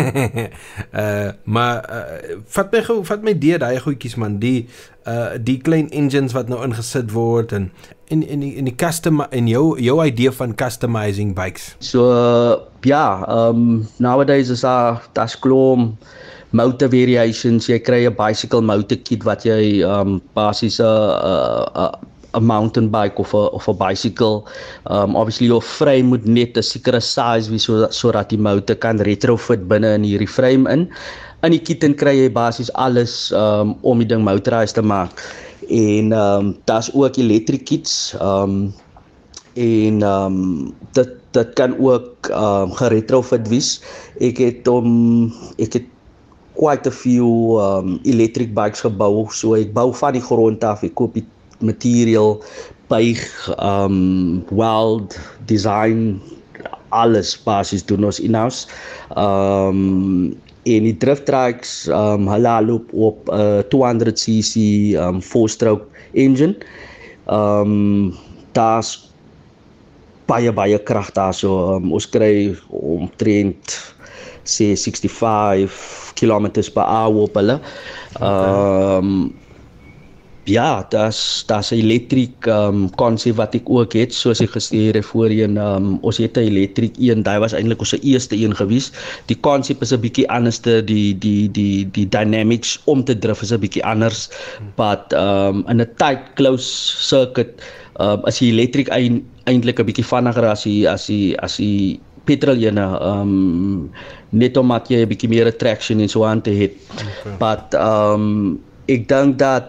uh maar uh, vat my gou, vat my deur daai goedjies man, die uh die klein engines wat nou ingesit word en in in die in die custom en jou jou idee van customizing bikes. So uh, ja, um nowadays is daar daar's klom motor variations. Jy kry 'n bicycle motor kit wat jy um basies 'n 'n 'n mountain bike of 'n of 'n bicycle. Um obviously jou frame moet net 'n sekere size wees so sodat die motor kan retrofit binne in hierdie frame in. In die kit en kry jy basies alles um om die ding motorized te maak. En um daar's ook electric kits. Um en um dit dit kan ook um geretrofit wees. Ek het om ek het quite a few um, electric bikes gebou, so ek bou van die grond af, ek koop die material, buig, um, weld, design, alles basis doen ons in-house. Um, en die drift trikes, um, hulle loop op 'n uh, two hundred c c um, four-stroke engine. Um, daar's baie baie krag daar so. Um, ons kry omtrent sê sixty-five kilometers per hour op hulle. Um, ja, das das 'n elektriek um, konsep wat ek ook het, soos ek gesê het voorheen. Um, ons het 'n elektriek een, daai was eintlik ons eerste een gewees. Die konsep is 'n bietjie anders, die die die die dynamics om te drif is 'n bietjie anders, but um, in 'n tight close circuit um, is die elektriek ein, eintlik 'n bietjie vinniger as die as die as die petrol ene, um, net omdat jy 'n bietjie meer traction en so aan te het. Okay. But um, ek dink dat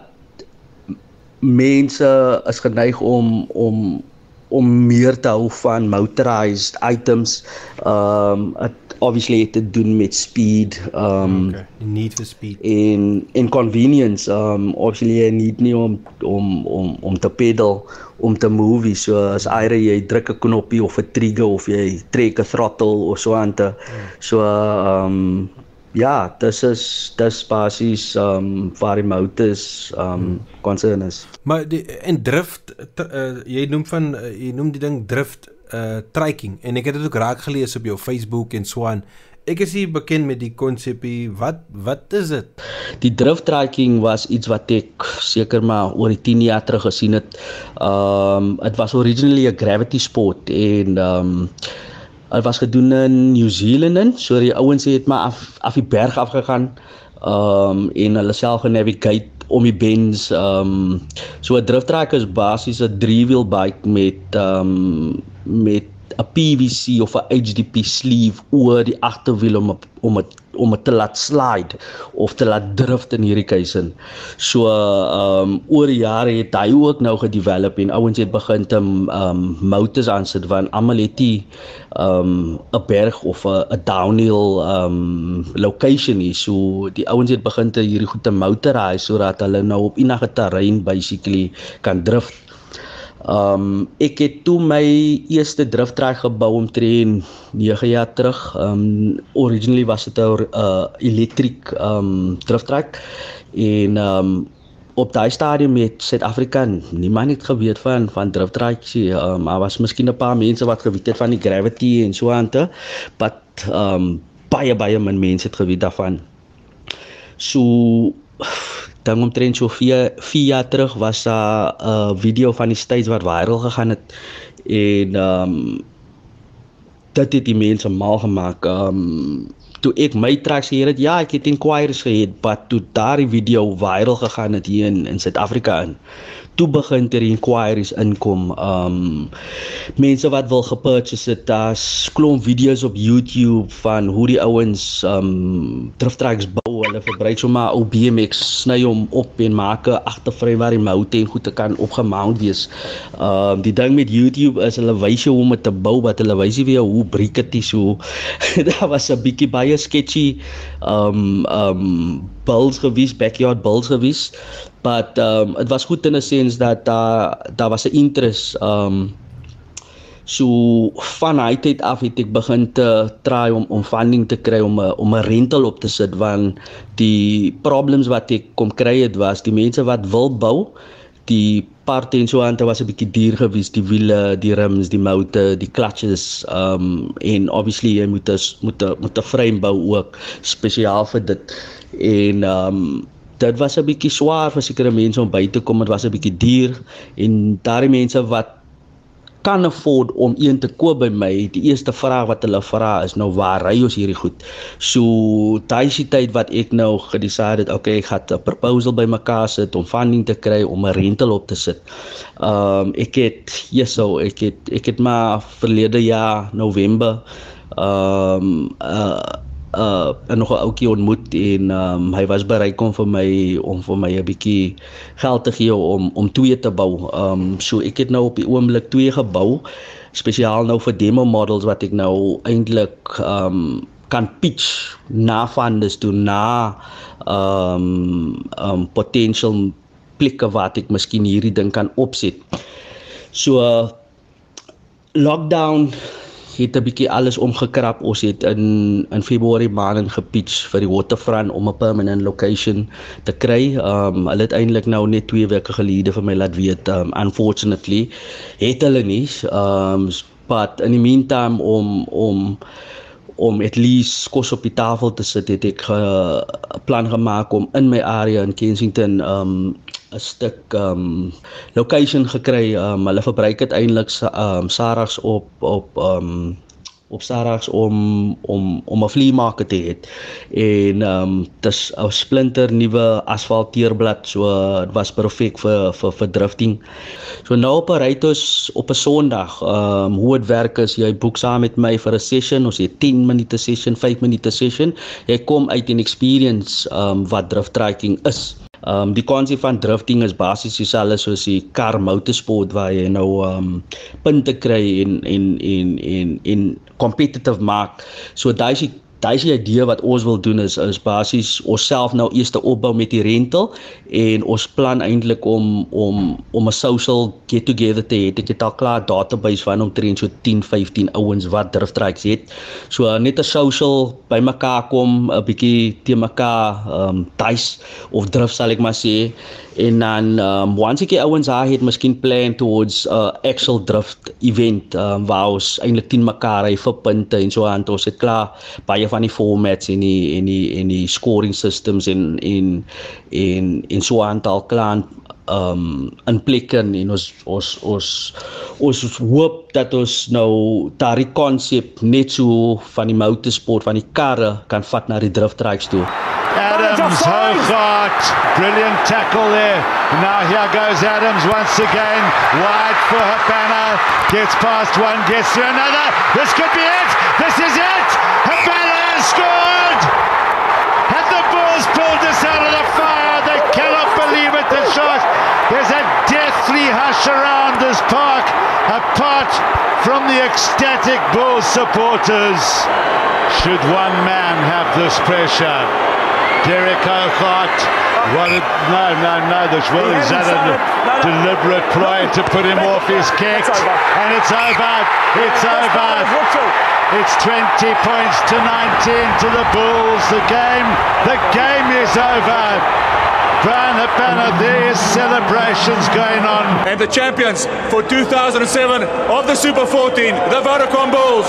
mense is geneig om om om meer te hou van motorized items. Um, it obviously het te doen met speed. Um, okay. Need for speed. En en convenience. Um, obviously jy need nie om om om om te pedal, om te move. So as either jy druk 'n knoppie of 'n trigger of jy trek 'n throttle of so aan te. Hmm. So um, ja, dis is dis basies um, waar die motors um, concern is. Maar die, en drift, uh, jy noem van uh, jy noem die ding drift uh, triking, en ek het dit ook raak gelees op jou Facebook en so aan. Ek is hier bekend met die konsepie. Wat wat is dit? Die drift triking was iets wat ek seker maar oor die ten jaar terug gesien het. Um, it was originally a gravity sport en um, het was gedoen in New Zealand in, so die ouens het maar af, af die berg afgegaan um, en hulle self genavigate om die bends. Um, so 'n drift trike is basies 'n drie-wheel bike met um, met 'n P V C of 'n H D P sleeve oor die agterwiel om om het om het te laat slide of te laat drift in hierdie keisin. So um, oor die jare het hy ook nou gedevelop en ouens het begin te um, motors aansit want almal het die um, 'n berg of 'n downhill um, location hier. So die ouens het begin te hierdie goed te motorize sodat hulle nou op enige terrein basically kan drift. Um, ek het toe my eerste drift trike gebou omtrent nege jaar terug. Um, originally was dit 'n uh, elektriek um, drift trike en um, op daai stadium het Suid-Afrika niemand het geweet van van drift trikes. Um, daar was miskien 'n paar mense wat geweet het van die gravity en so aan te, but um, baie baie min mense het geweet daarvan. So dan omtrent so vier, vier jaar terug was daar 'n uh, video van die States wat viral gegaan het en um, dit het die mense mal gemaak. Um, toe ek my tracks hier het, ja, ek het inquiries gehad, but toe daardie video viral gegaan het hier in, in Suid-Afrika in, toe begin er inquiries inkom. Um, mense wat wil gepurchase het, daar's klomp video's op YouTube van hoe die ouens um, drift trikes bou. Hulle verbruik sommer ou B M X, sny hom op en maak 'n agtervry waar die moute en goed te kan opgemount wees. Um, die ding met YouTube is hulle wys jou hoe om dit te bou, wat hulle wys nie weer hoe breek dit is. So daar was 'n bietjie baie sketchy um, um, builds gewees, backyard builds gewees. But um, it was goed in 'n sense dat daar uh, daar was 'n interest. Um, so van hy tyd af het ek begin te try om om funding te kry om 'n om 'n rental op te sit, want die problems wat ek kom kry het was die mense wat wil bou, die parte en so aan te was 'n bietjie duur gewees, die wiele, die rims, die moute, die clutches um, en obviously jy moet 'n moet 'n moet 'n frame bou ook spesiaal vir dit. En um, dit was 'n bietjie swaar vir sekere mense om by te kom, dit was 'n bietjie duur en daardie mense wat kan afford om een te koop by my, die eerste vraag wat hulle vra is nou waar ry ons hierdie goed. So daai is die tyd wat ek nou gedecide het, okay, ek gaan 'n proposal by mekaar sit om funding te kry om 'n rental op te sit. Um, ek het yes, so ek het ek het maar verlede jaar November um, uh, uh, en nog 'n ouetjie ontmoet en um, hy was bereid om vir my om vir my 'n bietjie geld te gee om om twee te bou. Um, so ek het nou op die oomblik twee gebou, spesiaal nou vir demo models wat ek nou eintlik um, kan pitch na funders toe, na um, um, potential plekke wat ek miskien hierdie ding kan opset. So uh, lockdown het 'n bietjie alles omgekrap. Ons het in in Februarie maand gepitch vir die Waterfront om 'n permanent location te kry. Um hulle het eintlik nou net twee weke gelede vir my laat weet, um unfortunately het hulle nie. Um but in the meantime om om om at least kos op die tafel te sit, het ek 'n uh, plan gemaak om in my area in Kensington um 'n stuk um location gekry. Um hulle verbruik uiteindelik um Sarags op op um op Sarags om om om 'n flea market te hê. En um dis 'n splinter nuwe asfalteerblad, so dit was perfek vir vir vir drifting. So nou operate ons op 'n Sondag. Um hoe dit werk is jy boek saam met my vir 'n session. Ons het tien minute session, vyf minute session. Jy kom uit en experience um wat drift trekking is. Um die konsep van drifting is basies dieselfde soos die car motorsport waar jy nou um punte kry en en en en en competitive maak. So daai is daai is die idee wat ons wil doen is is basies onsself nou eers te opbou met die rental en ons plan eintlik om om om 'n social get together te hê. Ek het al klaar 'n database van omtrent so tien, vyftien ouens wat drift tracks het. So net 'n social bymekaar kom, 'n bietjie te mekaar um dice of drift sal ek maar sê. En dan um, once ek die ouens daar het, miskien plan towards 'n uh, actual drift event um, waar ons eintlik teen mekaar hy vir punte en so aan. Ons het klaar baie van die formats en die en die en die scoring systems en en en en so aantal klaar um in plek en ons ons ons ons hoop dat ons nou daardie konsep net so van die motorsport van die karre kan vat na die drift tracks toe. Adams, Hogart, brilliant tackle there. Now here goes Adams once again, wide for Habana, gets past one, gets to another. This could be it. This is it. Habana has scored. Have the Bulls pulled this out of the fire? They cannot believe it. The shot. There's a deathly hush around this park, apart from the ecstatic Bulls supporters. Should one man have this pressure? Derek O'Hart, what a, no, no, no, this will is that a deliberate ploy to put him off his kick, and it's over, it's over, it's twenty points to nineteen to the Bulls, the game, the game is over. Brian Habana, there is celebrations going on. And the champions for two thousand seven of the Super fourteen, the Vodacom Bulls.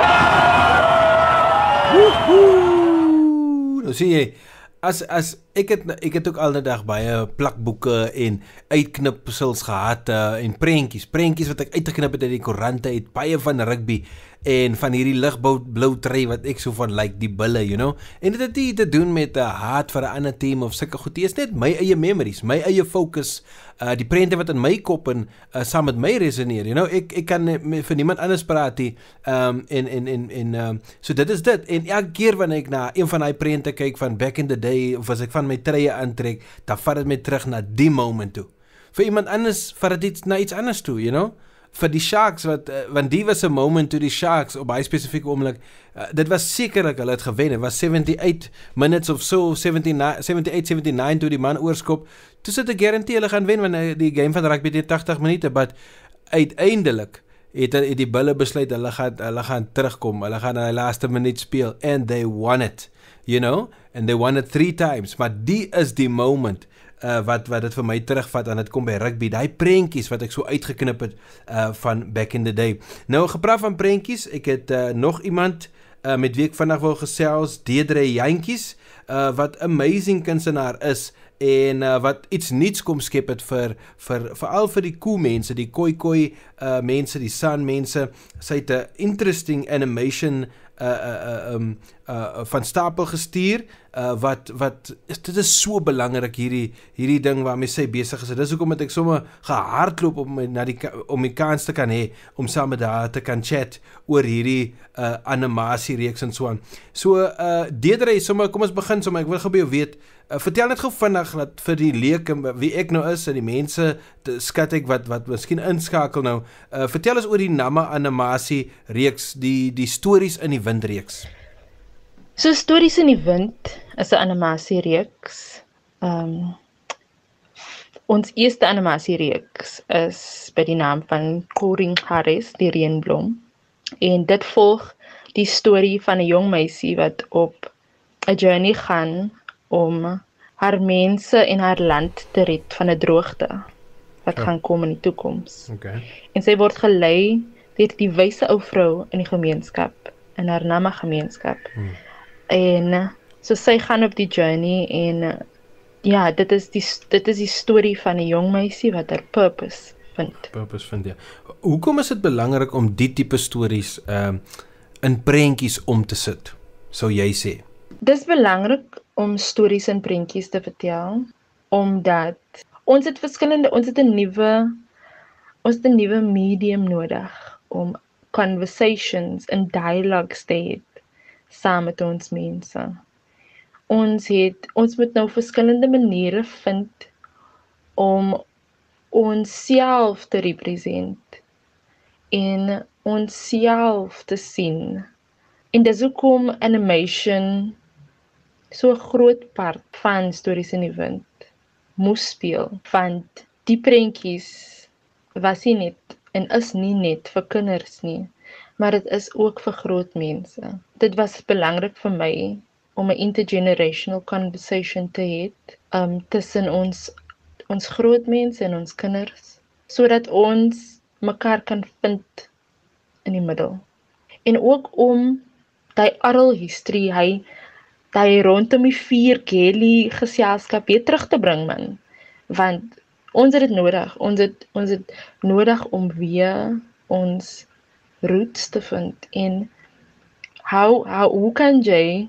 Woohoo! Nou sien jy, as as ek het ek het ook al die dag baie plakboeke en uitknipsels gehad uh, en prentjies, prentjies wat ek uitgeknip het uit die koerante, het baie van rugby en van hierdie ligblou trui wat ek so van like die bulle, you know. En dit het nie te doen met 'n uh, haat vir 'n ander team of sulke goed. Dit is net my eie memories, my eie focus, uh, die prente wat in my kop en uh, saam met my resoneer, you know. Ek ek kan uh, vir niemand anders praat nie. Um en en en en um, so dit is dit. En elke keer wanneer ek na een van daai prente kyk van back in the day of as ek van my truie aantrek, dan vat dit my terug na die moment toe. Vir iemand anders vat dit na iets anders toe, you know. Vir die Sharks, wat, uh, want die was 'n moment toe die Sharks op baie spesifieke oomblik, uh, dit was sekerlik hulle het gewen, het was seventy-eight minutes of so, seventy-eight, seventy-nine toe die man oorskop, toe sit ek guarantee hulle gaan wen, want die game van rugby het eighty minute, but uiteindelik het, het die bulle besluit, hulle gaan, hulle gaan terugkom, hulle gaan na die laaste minuut speel, and they won it, you know, and they won it three times, maar die is die moment, Uh, wat wat dit vir my terugvat en dit kom by rugby, daai prentjies wat ek so uitgeknip het uh, van back in the day. Nou gepraat van prentjies, ek het uh, nog iemand uh, met wie ek vandag wil gesels, Deidre Jantjies, uh, wat amazing kunstenaar is en uh, wat iets nuuts kom skep het vir vir veral vir die cool mense, die koi koi uh, mense, die sun mense. Sy het 'n interesting animation uh, uh, um, uh, van stapel gestuur. Uh, wat wat dit is so belangrik hierdie hierdie ding waarmee sy besig is. Dis hoekom het ek sommer gehardloop om na die om die kans te kan hê om saam met haar te kan chat oor hierdie uh, animasie reeks en so aan. So uh Deidre, sommer kom ons begin sommer. Ek wil gou by jou weet, uh, vertel net gou vinnig dat vir die leuke wie ek nou is en die mense te, skat ek wat wat miskien inskakel nou. Uh, vertel ons oor die Nama animasie reeks, die die stories in die wind reeks. So Stories in die Wind is 'n animasiereeks. Um, ons eerste animasiereeks is by die naam van Koring Harris, die Reënblom. En dit volg die storie van 'n jong meisie wat op 'n journey gaan om haar mense en haar land te red van 'n droogte wat Ja. gaan kom in die toekoms. Okay. En sy word gelei deur die wyse ou vrou in die gemeenskap, in haar Nama gemeenskap. Hmm. En so sy gaan op die journey en ja, dit is die dit is die storie van 'n jong meisie wat haar purpose vind. Purpose vind jy. Hoekom is dit belangrik om die tipe stories ehm uh, in prentjies om te sit, sou jy sê? Dis belangrik om stories en prentjies te vertel omdat ons het verskillende ons het 'n nuwe ons het 'n nuwe medium nodig om conversations en dialogues te hê saam met ons mense. Ons het ons moet nou verskillende maniere vind om onsself te represent en onsself te sien. En dis hoekom animation so 'n groot part van Stories in die Wind moes speel, want die prentjies was nie net en is nie net vir kinders nie, maar dit is ook vir groot mense. Dit was belangrik vir my om 'n intergenerational conversation te hê um, tussen ons ons groot mense en ons kinders, sodat ons mekaar kan vind in die middel. En ook om die oral history, hy die rondom die vier Kelly geselskap weer terug te bring, man. Want ons het dit nodig. Ons het ons het nodig om weer ons roots te vind. En how how hoe kan jy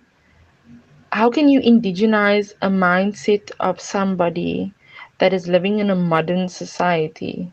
how can you indigenize a mindset of somebody that is living in a modern society?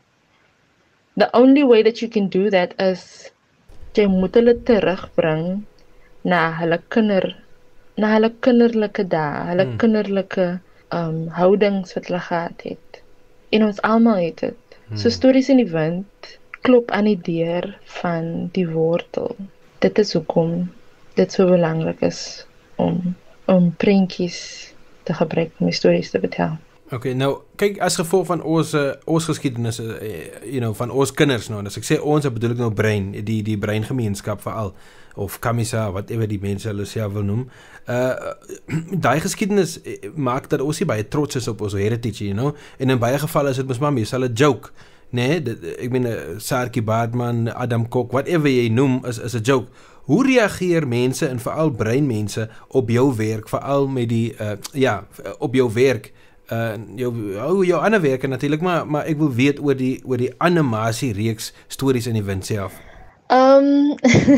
The only way that you can do that is jy moet hulle terugbring na hulle kinder na hulle kinderlike dae, hulle hmm. kinderlike um, houdings wat hulle gehad het. En ons almal het dit. Hmm. So Stories in die Wind klop aan die deur van die wortel. Dit is hoekom dit so belangrik is om om prentjies te gebruik om die stories te vertel. Okay, nou kyk, as gevolg van ons uh, ons geskiedenis, uh, you know, van ons kinders nou, as ek sê ons, bedoel ek nou brein, die die breingemeenskap veral, of Kamisa, whatever die mense hulle self wil noem. Uh daai geskiedenis maak dat ons nie baie trots is op ons heritage, you know, en in baie gevalle is dit mos maar meestal 'n joke, nee, dit, ek meen Saartjie Baartman, Adam Kok, whatever jy noem, is is 'n joke. Hoe reageer mense en veral breinmense op jou werk, veral met die uh ja, op jou werk? Uh jou jou, jou ander werke natuurlik, maar maar ek wil weet oor die oor die animasie reeks Stories in die Wind self. Um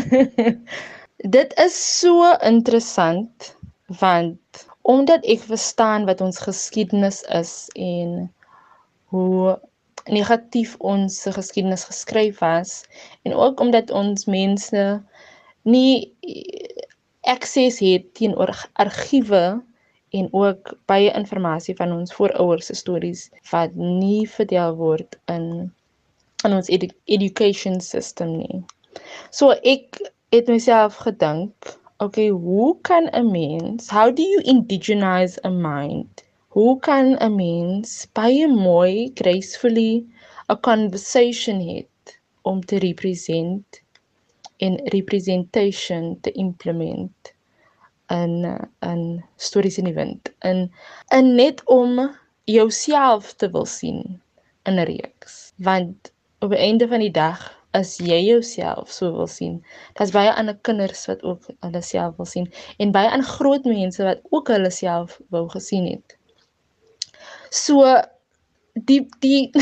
dit is so interessant want omdat ek verstaan wat ons geskiedenis is en hoe negatief ons geskiedenis geskryf was en ook omdat ons mense nie access het teenoor argiewe en ook baie inligting van ons voorouers se stories wat nie vertel word in in ons edu education system nie. So ek het myself gedink, okay, hoe kan 'n mens, how do you indigenize a mind? Hoe kan 'n mens baie mooi, gracefully 'n conversation het om te represent en representation te implement in in Stories in die Wind. En en net om jouself te wil sien in 'n reeks. Want op die einde van die dag, as jy jouself so wil sien, daar's baie ander kinders wat ook hulle self wil sien en baie ander groot mense wat ook hulle self wou gesien het. So die die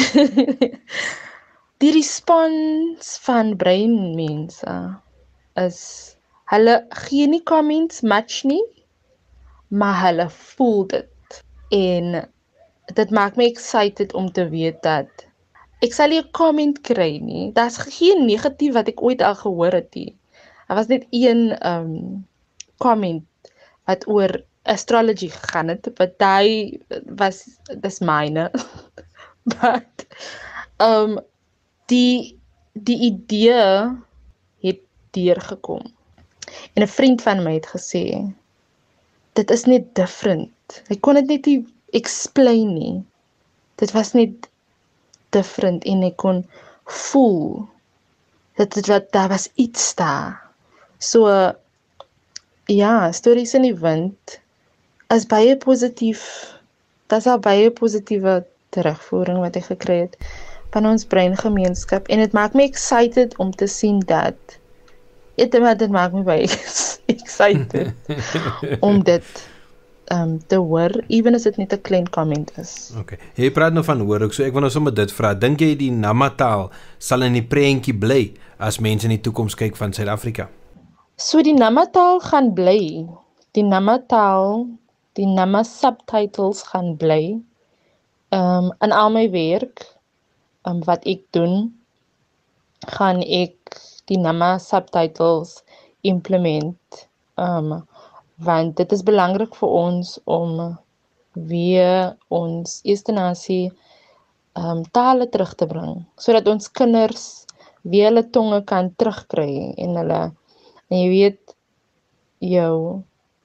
die respons van breinmense is hulle gee nie comments much nie, maar hulle voel dit. En dit maak my excited om te weet dat ek sal nie 'n comment kry nie. Daar's geen negatief wat ek ooit al gehoor het nie. Daar was net een um, comment wat oor astrology gegaan het, but daai was, dis myne. But, um, die, die idee het deurgekom. En 'n vriend van my het gesê, dit is net different. Ek kon dit net nie explain nie. Dit was net different en ek kon voel dit het wat daar was iets daar. So ja, stories in die wind is baie positief. Dit is al baie positiewe terugvoering wat ek gekry het van ons breingemeenskap en dit maak my excited om te sien dat dit dit maak my baie excited om dit um, te hoor, even as dit net 'n klein comment is. Okay. Jy praat nou van hoor, so ek wil nou sommer dit vra. Dink jy die Nama-taal sal in die prentjie bly as mense in die toekoms kyk van Suid-Afrika? So die Nama-taal gaan bly. Die Nama-taal, die Nama subtitles gaan bly. Um, in al my werk, um, wat ek doen, gaan ek die Nama subtitles implement. Um, want dit is belangrik vir ons om weer ons Eerste Nasie um, tale terug te bring, sodat ons kinders weer hulle tonge kan terugkry en hulle, en jy weet, jou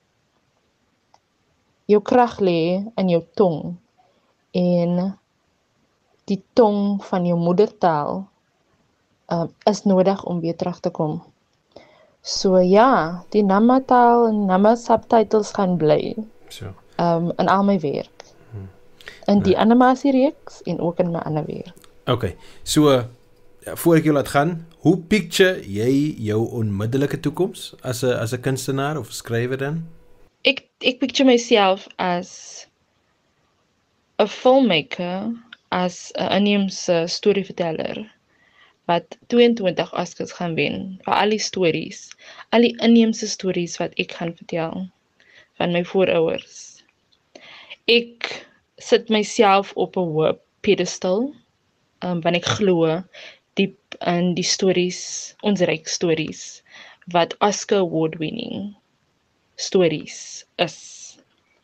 jou krag lê in jou tong en die tong van jou moedertaal um, is nodig om weer terug te kom. So ja, die Nama-taal en Nama subtitles gaan bly. So. Um, in al my werk. Hmm. In die nou. animasiereeks en ook in my ander werk. Okay, so voor ek jou laat gaan, hoe picture jy jou onmiddellike toekoms as 'n as 'n kunstenaar of skrywer dan? Ek ek picture myself as 'n filmmaker, as 'n inheemse storieverteller wat tweeëntwintig Oscars gaan wen vir al die stories, al die inheemse stories wat ek gaan vertel van my voorouers. Ek sit myself op 'n hoë pedestal, um, want ek glo diep in die stories, ons ryk stories, wat Oscar award winning stories is.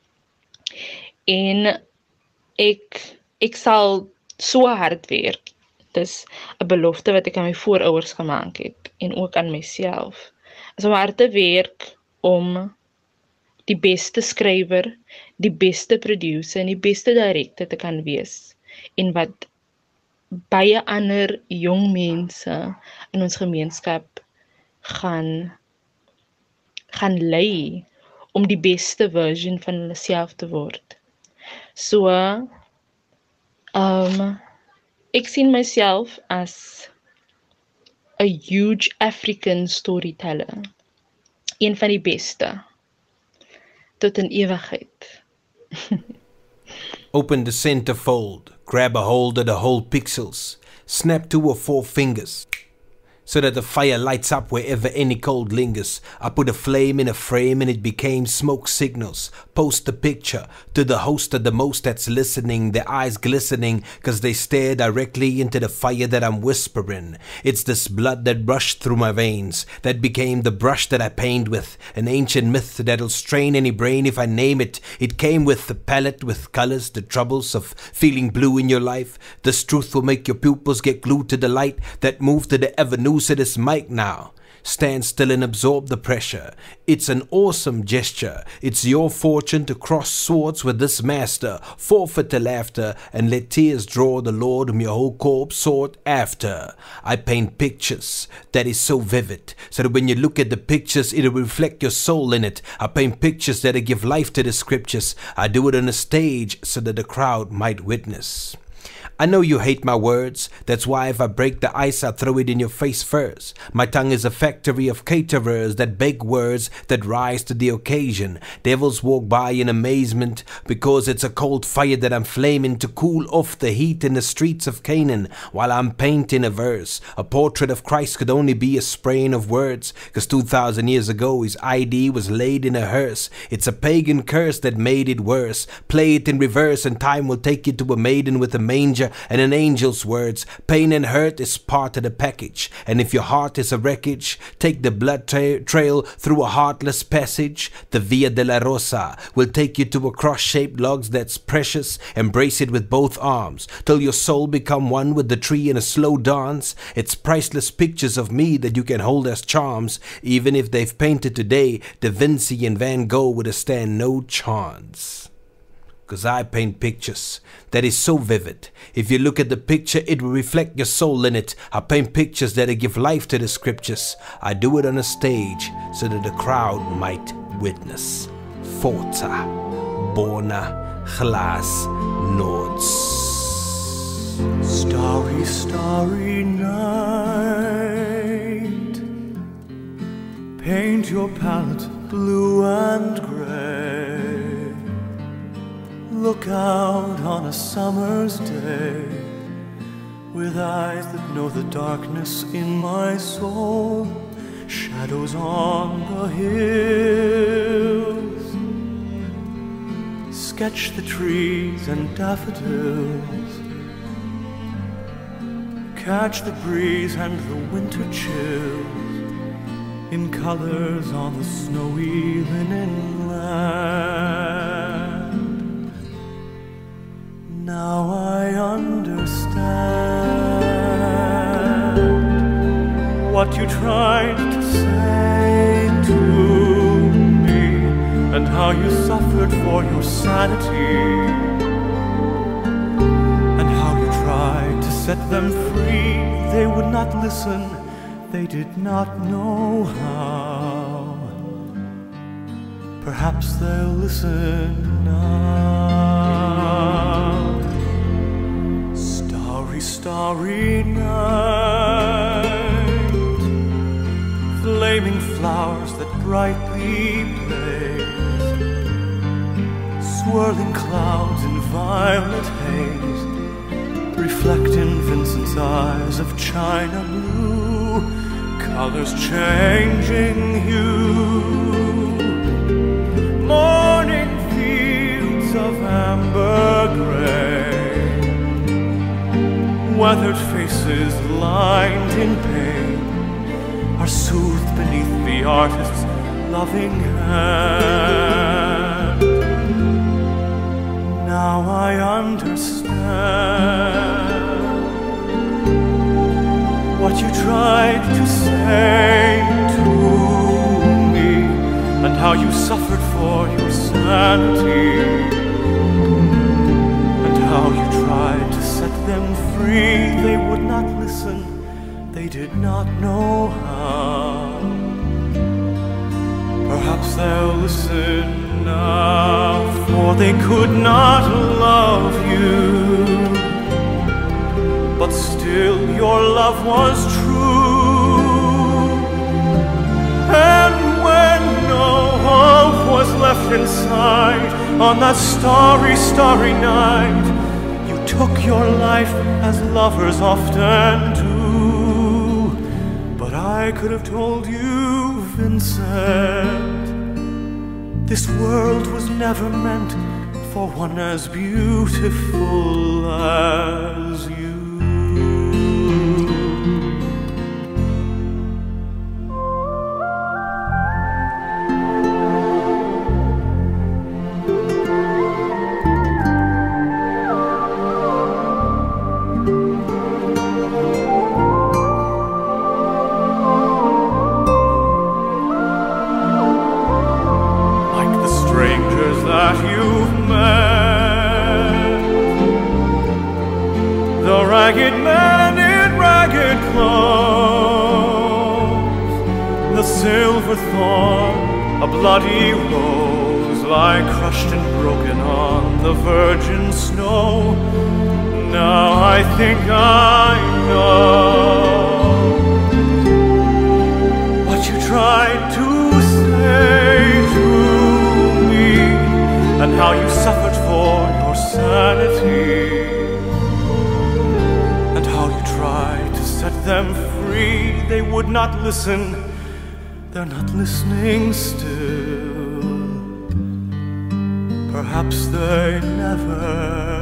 En ek ek sal so hard werk. Dis 'n belofte wat ek aan my voorouers gemaak het en ook aan myself. Is om hard te werk om die beste skrywer, die beste producer en die beste direkteur te kan wees en wat baie ander jong mense in ons gemeenskap gaan gaan lei om die beste version van hulle self te word. So um ek sien myself as a huge African storyteller. Een van die beste. Tot in ewigheid. Open the centerfold, grab a hold of the whole pixels, snap two or four fingers, so that the fire lights up wherever any cold lingers. I put a flame in a frame and it became smoke signals. Post the picture to the host of the most that's listening, their eyes glistening cause they stare directly into the fire that I'm whispering. It's this blood that rushed through my veins that became the brush that I paint with, an ancient myth that'll strain any brain if I name it. It came with the palette, with colors, the troubles of feeling blue in your life. This truth will make your pupils get glued to the light that move to the avenue. So this mic now, stand still and absorb the pressure. It's an awesome gesture. It's your fortune to cross swords with this master, forfeit the laughter and let tears draw the Lord whom your whole corpse sought after. I paint pictures that is so vivid, so that when you look at the pictures it'll reflect your soul in it. I paint pictures that'll give life to the scriptures. I do it on a stage so that the crowd might witness. I know you hate my words, that's why if I break the ice I throw it in your face first. My tongue is a factory of caterers that bake words that rise to the occasion. Devils walk by in amazement because it's a cold fire that I'm flaming to cool off the heat in the streets of Canaan while I'm painting a verse. A portrait of Christ could only be a spraying of words, cause two thousand years ago his I D was laid in a hearse. It's a pagan curse that made it worse. Play it in reverse and time will take you to a maiden with a manger and an angel's words. Pain and hurt is part of the package, and if your heart is a wreckage, take the blood tra trail through a heartless passage. The Via de la Rosa will take you to a cross-shaped log that's precious. Embrace it with both arms till your soul become one with the tree in a slow dance. It's priceless pictures of me that you can hold as charms. Even if they've painted today, Da Vinci and Van Gogh would stand no chance. cause I paint pictures that is so vivid. If you look at the picture, it will reflect your soul in it. I paint pictures that give life to the scriptures. I do it on a stage so that the crowd might witness. Forza, Bona, Glas, Noords. Starry, starry night. Paint your palette blue and gray. Look out on a summer's day with eyes that know the darkness in my soul. Shadows on the hills. Sketch the trees and daffodils. Catch the breeze and the winter chills in colors on the snowy linen land. Now I understand what you tried to say to me, and how you suffered for your sanity, and how you tried to set them free. They would not listen. They did not know how. Perhaps they'll listen now. Starry, starry night. Flaming flowers that brightly blaze. Swirling clouds in violet haze reflect in Vincent's eyes of china blue, colors changing hue. Morning fields of amber gray, weathered faces lined in pain are soothed beneath the artist's loving hand. Now I understand what you tried to say to me, and how you suffered for your sanity, and how you tried to set them free. They would not listen, they did not know how. Perhaps they'll listen now, for they could not love you, but still your love was true. And when no hope was left inside on that starry, starry night, you took your life as lovers often do. But I could have told you, Vincent, this world was never meant for one as beautiful as you. That you've met, the ragged man in ragged clothes, the silver thorn, a bloody rose, lie crushed and broken on the virgin snow. Now I think I know what you tried to say to me, and how you suffered for your sanity, and how you tried to set them free. They would not listen, they're not listening still. Perhaps they never